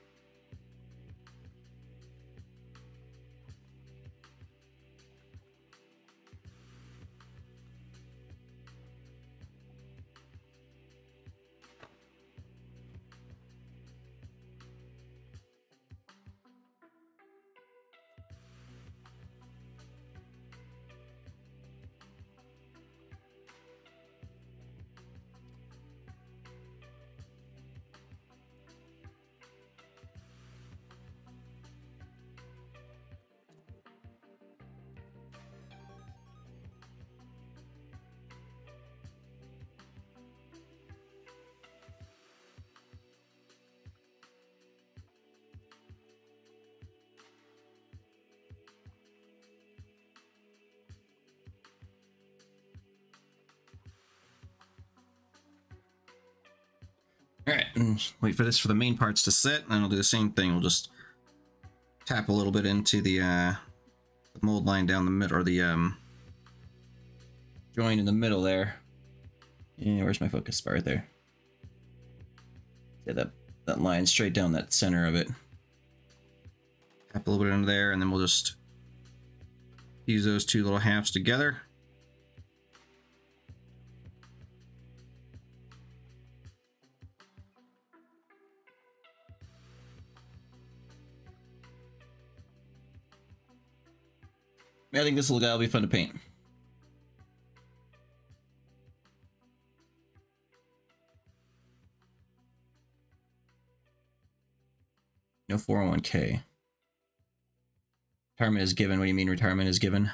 All right, and wait for this for the main parts to sit, and I'll do the same thing. We'll just tap a little bit into the, uh, the mold line down the middle, or the um, joint in the middle there. Yeah, where's my focus spot right there? Yeah, that, that line straight down that center of it. Tap a little bit into there, and then we'll just use those two little halves together. I think this little guy will be fun to paint. No four oh one K. Retirement is given. What do you mean retirement is given?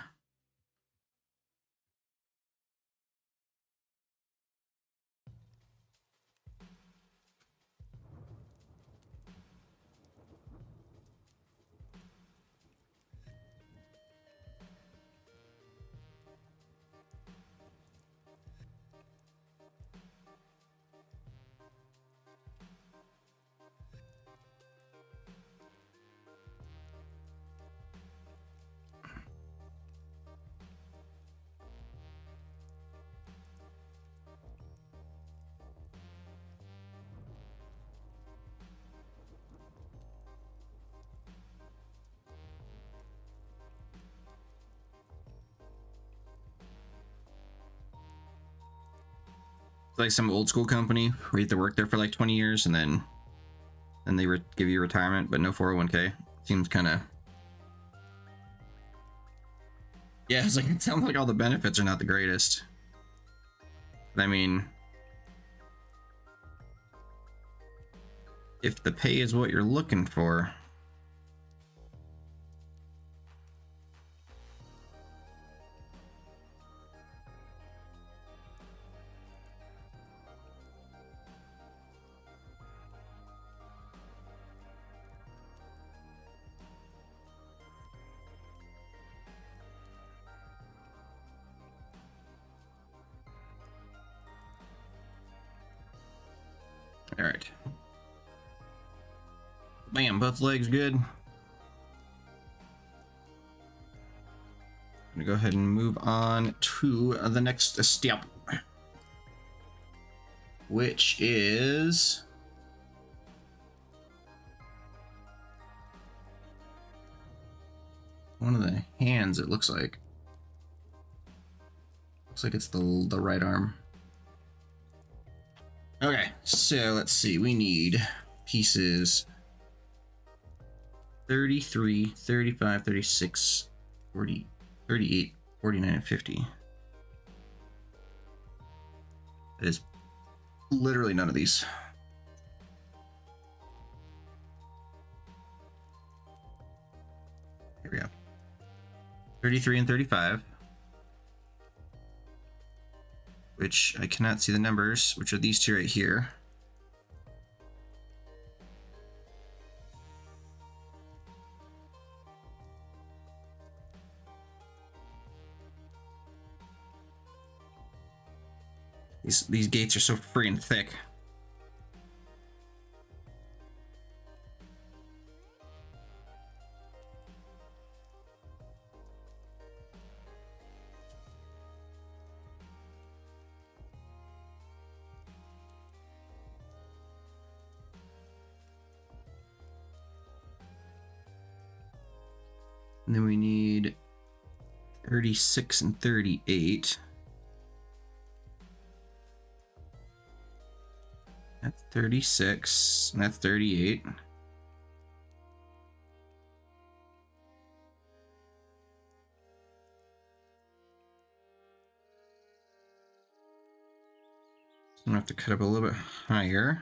It's like some old school company where you have to work there for like twenty years and then then they give you retirement, but no four oh one K. Seems kind of... Yeah, it's like, it sounds like all the benefits are not the greatest. But I mean, if the pay is what you're looking for. All right. Bam, both legs good. I'm gonna go ahead and move on to the next step, which is one of the hands. It looks like. Looks like it's the the right arm. Okay, so let's see. We need pieces thirty-three, thirty-five, thirty-six, forty, thirty-eight, forty-nine, and fifty. That is literally none of these. Here we go. thirty-three and thirty-five. Which I cannot see the numbers, which are these two right here. These these gates are so freaking thick. And then we need thirty-six and thirty-eight. That's thirty-six, and that's thirty-eight. So I'm gonna have to cut up a little bit higher.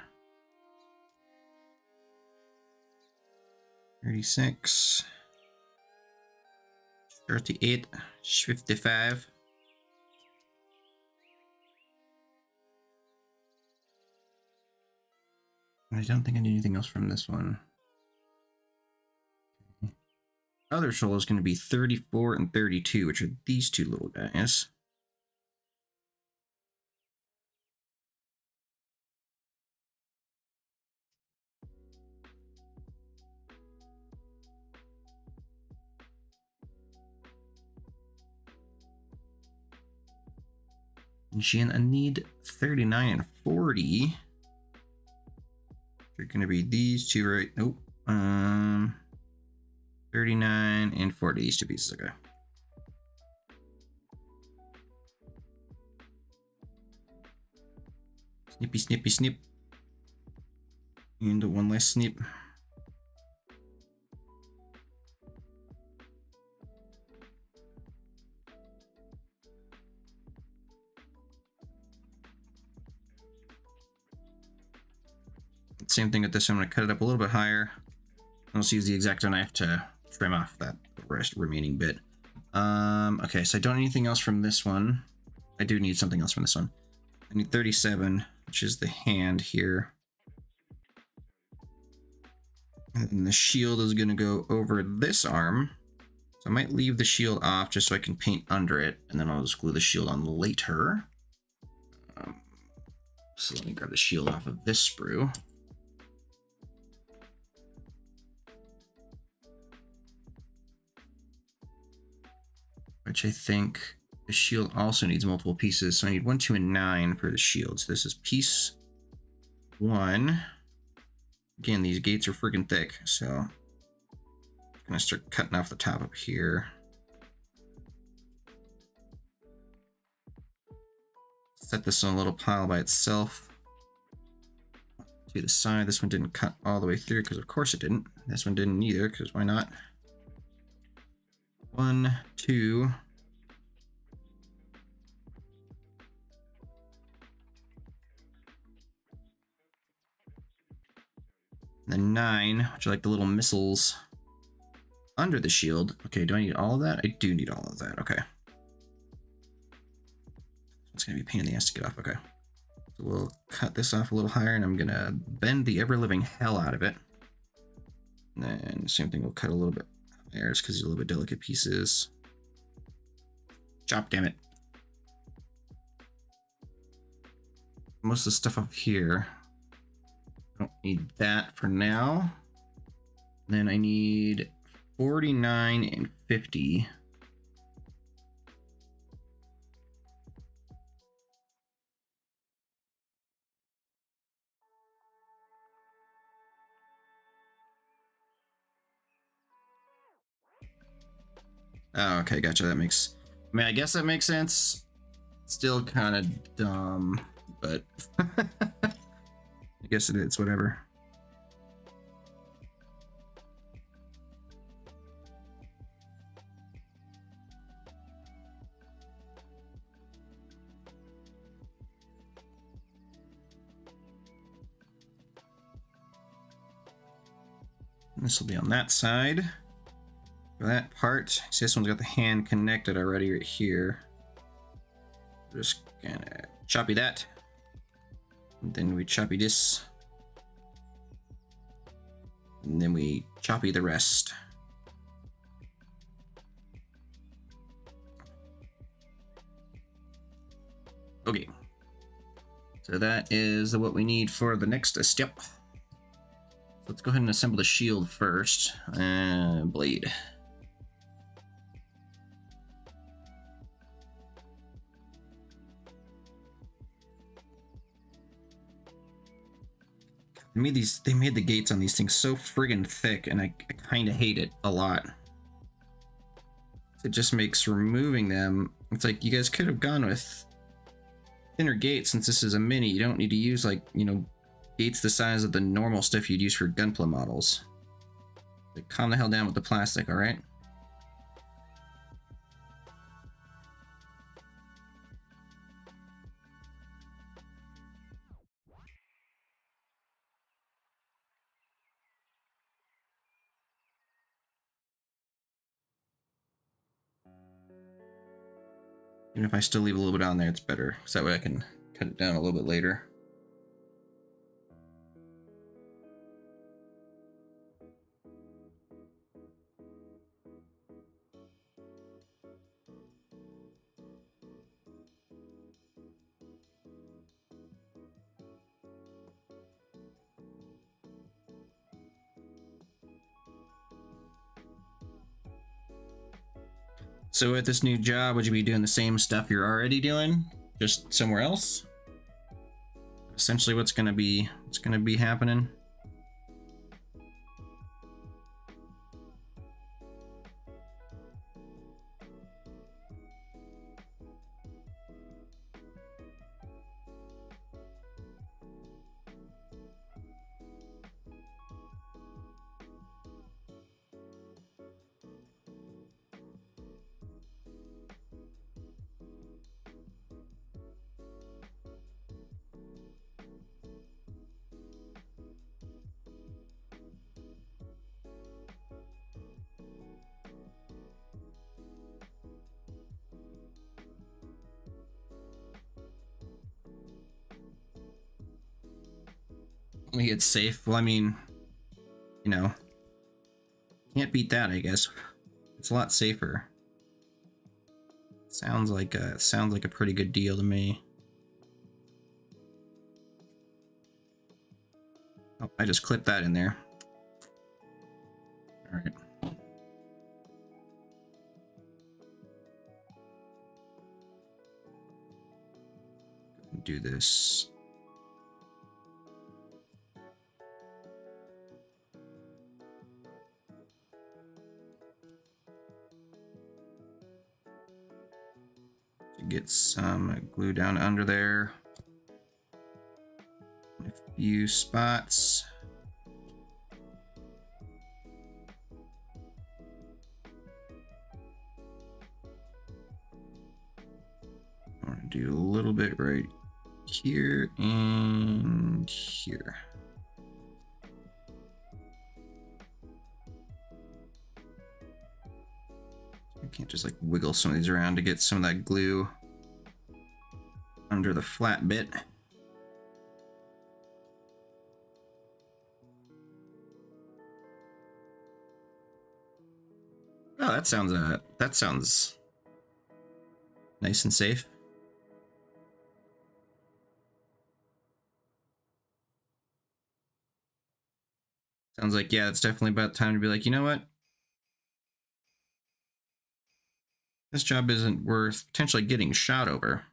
thirty-six. thirty-eight, fifty-five. I don't think I need anything else from this one. Other shoal is going to be thirty-four and thirty-two, which are these two little guys. And I need thirty-nine and forty. They're going to be these two, right? Nope. Um, thirty-nine and forty. These two pieces. Okay. Snippy, snippy, snip. And one last snip. Same thing with this. I'm going to cut it up a little bit higher. I'll just use the X-Acto knife to trim off that rest remaining bit. Um, okay, so I don't need anything else from this one. I do need something else from this one. I need thirty-seven, which is the hand here. And the shield is going to go over this arm. So I might leave the shield off just so I can paint under it. And then I'll just glue the shield on later. Um, so let me grab the shield off of this sprue. Which I think the shield also needs multiple pieces. So I need one, two, and nine for the shield. So this is piece one. Again, these gates are freaking thick. So I'm gonna start cutting off the top up here. Set this on a little pile by itself. To the side, this one didn't cut all the way through because of course it didn't. This one didn't either because why not? One, two. And then nine, which are like the little missiles under the shield. Okay, do I need all of that? I do need all of that. Okay. It's gonna be a pain in the ass to get off. Okay. So we'll cut this off a little higher, and I'm gonna bend the ever-living hell out of it. And then same thing, we'll cut a little bit higher because these are a little bit delicate pieces. Chop, damn it. Most of the stuff up here, I don't need that for now. And then I need forty-nine and fifty. Oh, okay, gotcha. That makes, I mean, I guess that makes sense. Still kind of dumb, but I guess it is, whatever. This will be on that side. For that part, see, this one's got the hand connected already right here. Just gonna choppy that. And then we choppy this. And then we choppy the rest. Okay. So that is what we need for the next step. Let's go ahead and assemble the shield first. Uh, blade. They made these. They made the gates on these things so friggin' thick, and I, I kind of hate it a lot. It just makes removing them. It's like you guys could have gone with thinner gates since this is a mini. You don't need to use like you know. Gates the size of the normal stuff you'd use for Gunpla models. Like, calm the hell down with the plastic, alright? Even if I still leave a little bit on there, it's better. So that way I can cut it down a little bit later. So at this new job, would you be doing the same stuff you're already doing, just somewhere else? Essentially, what's gonna be what's gonna be happening? Only it's safe. Well, I mean, you know, can't beat that, I guess. It's a lot safer. Sounds like a sounds like a pretty good deal to me. Oh, I just clipped that in there. All right. Do this. Get some glue down under there. A few spots. I want to do a little bit right here and here. can't just like wiggle some of these around to get some of that glue under the flat bit. Oh, that sounds uh that sounds nice and safe. Sounds like, yeah, it's definitely about time to be like, you know what? This job isn't worth potentially getting shot over.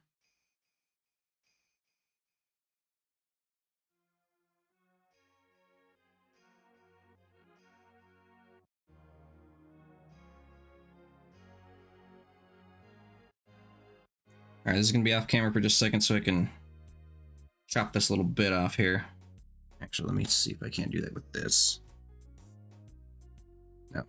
Alright, this is going to be off camera for just a second so I can chop this little bit off here. Actually, let me see if I can't do that with this. No.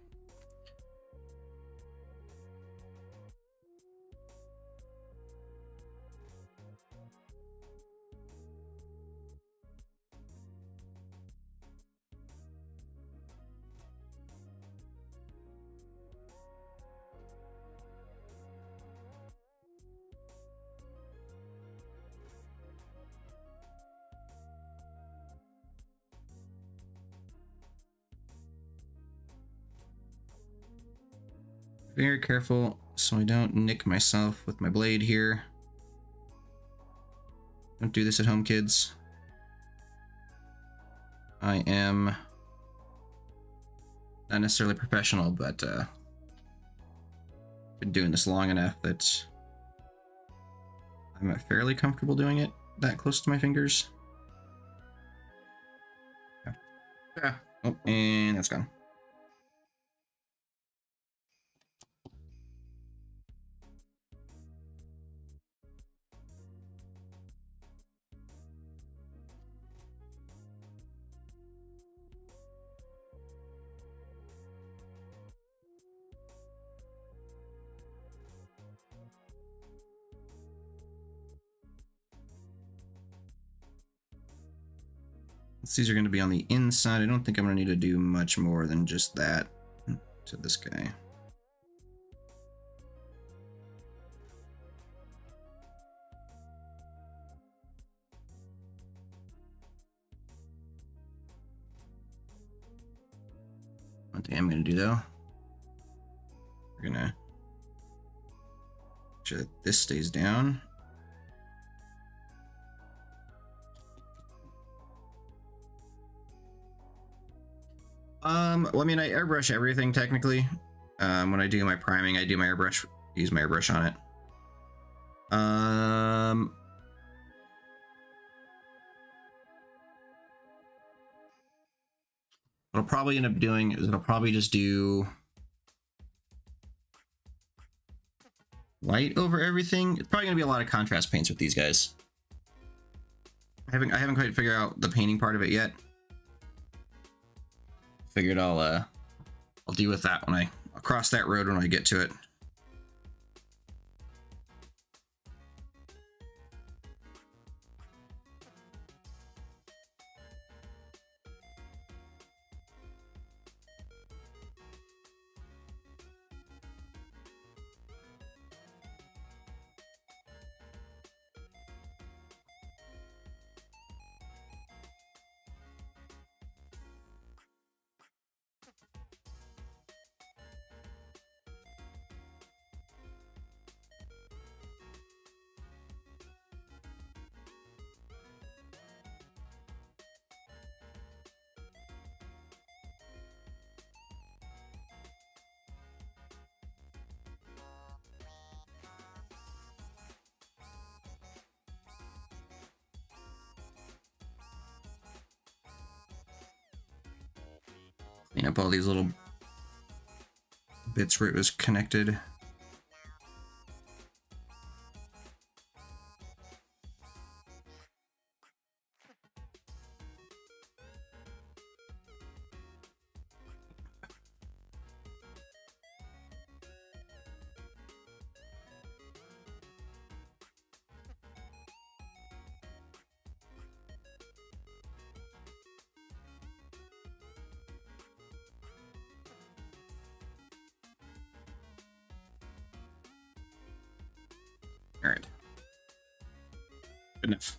Very careful so I don't nick myself with my blade here. Don't do this at home, kids. I am not necessarily professional, but uh, been doing this long enough that I'm fairly comfortable doing it that close to my fingers. Yeah. Yeah. Oh, and that's gone. These are going to be on the inside. I don't think I'm going to need to do much more than just that to this guy. One thing I'm going to do though, we're going to make sure that this stays down. Um, well, I mean, I airbrush everything technically. Um, when I do my priming, I do my airbrush, use my airbrush on it. Um, what I'll probably end up doing is I'll probably just do white over everything. It's probably gonna be a lot of contrast paints with these guys. I haven't I haven't quite figured out the painting part of it yet. Figured I'll uh I'll deal with that when I I'll cross that road when I get to it. Clean up all these little bits where it was connected. All right. Good enough.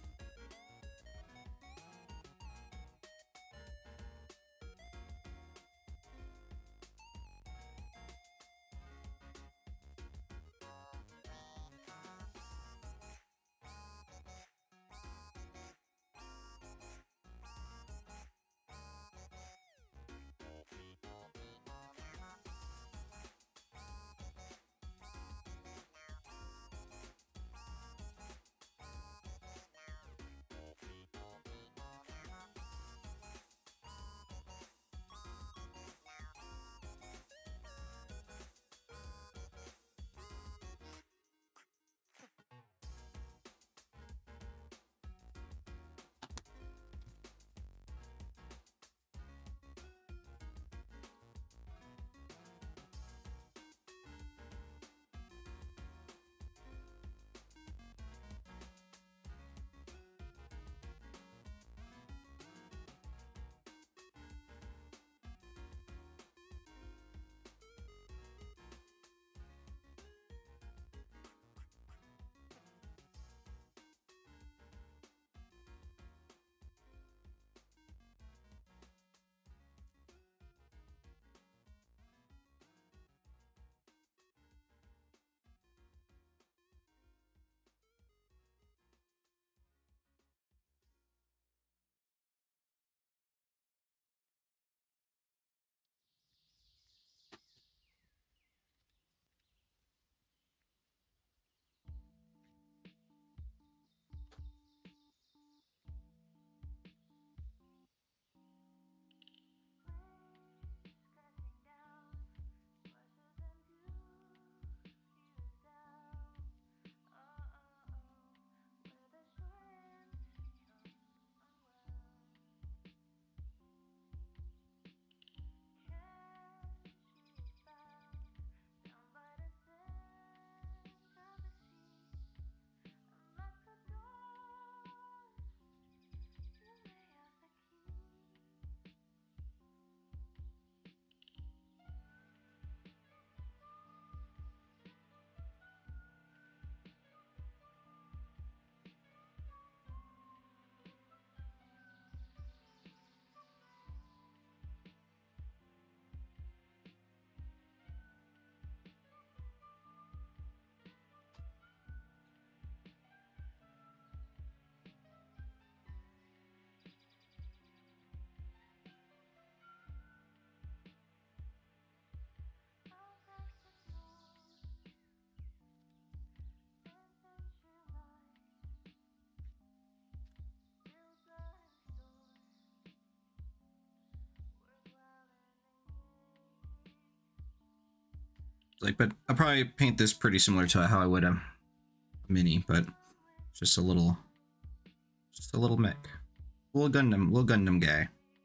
Like, but I'll probably paint this pretty similar to how I would a mini, but just a little, just a little mech, little Gundam, little Gundam guy.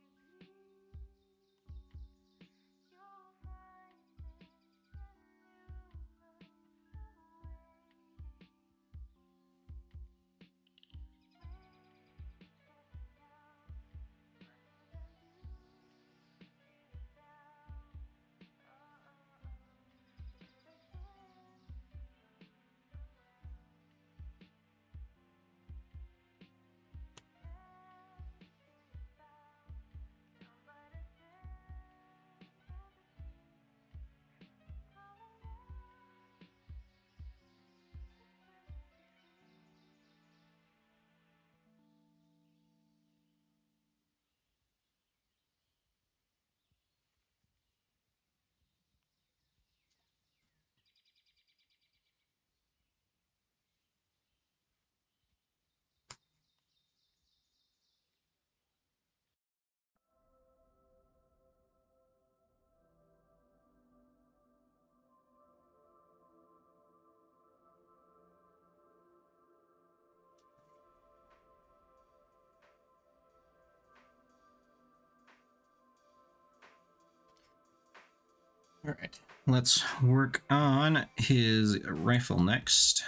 All right, let's work on his rifle next.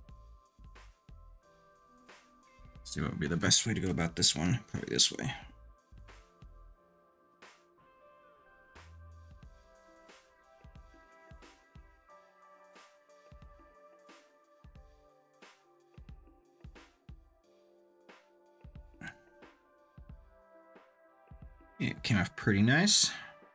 Let's see what would be the best way to go about this one. Probably this way. It came off pretty nice.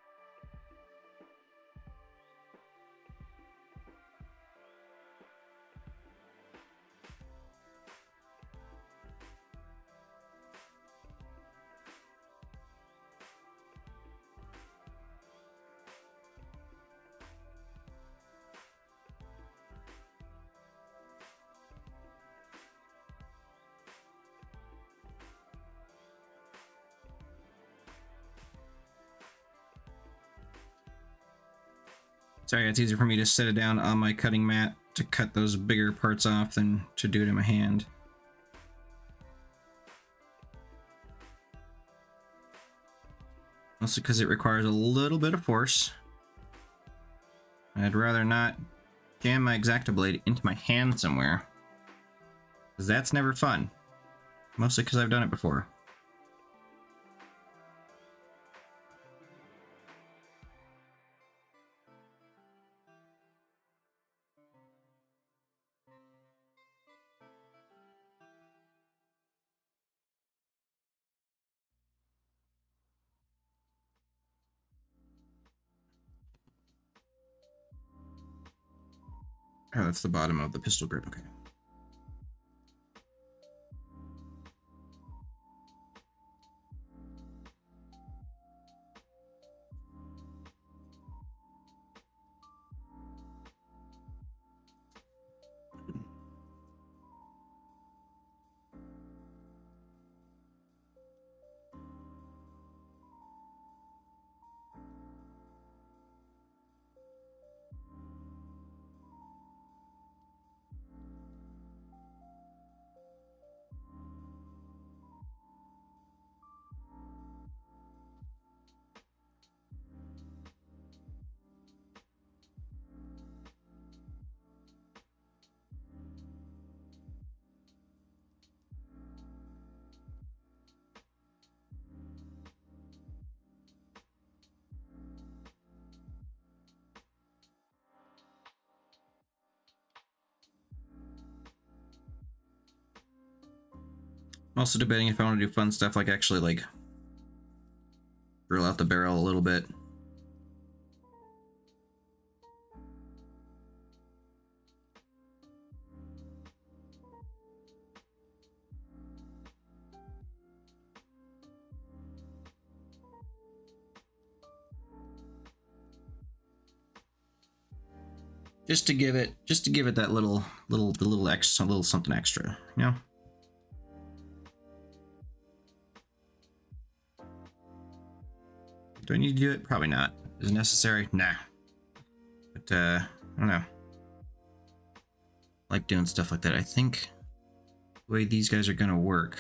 Sorry, it's easier for me to set it down on my cutting mat to cut those bigger parts off than to do it in my hand. Mostly because it requires a little bit of force. I'd rather not jam my X-Acto blade into my hand somewhere, because that's never fun. Mostly because I've done it before. Oh, that's the bottom of the pistol grip, okay. I'm also debating if I want to do fun stuff like actually like drill out the barrel a little bit. Just to give it, just to give it that little, little, the little extra, little something extra, you know? Do I need to do it? Probably not. Is it necessary? Nah. But, uh, I don't know. I like doing stuff like that. I think the way these guys are gonna work.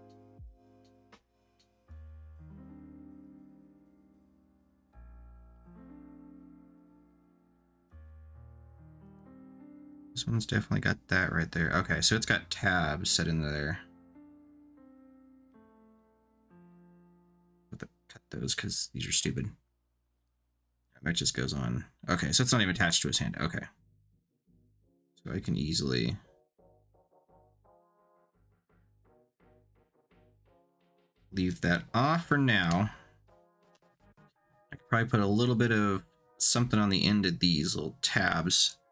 This one's definitely got that right there. Okay, so it's got tabs set in there. Cut those because these are stupid. That just goes on. Okay, so it's not even attached to his hand. Okay. So I can easily... leave that off for now. I could probably put a little bit of something on the end of these little tabs.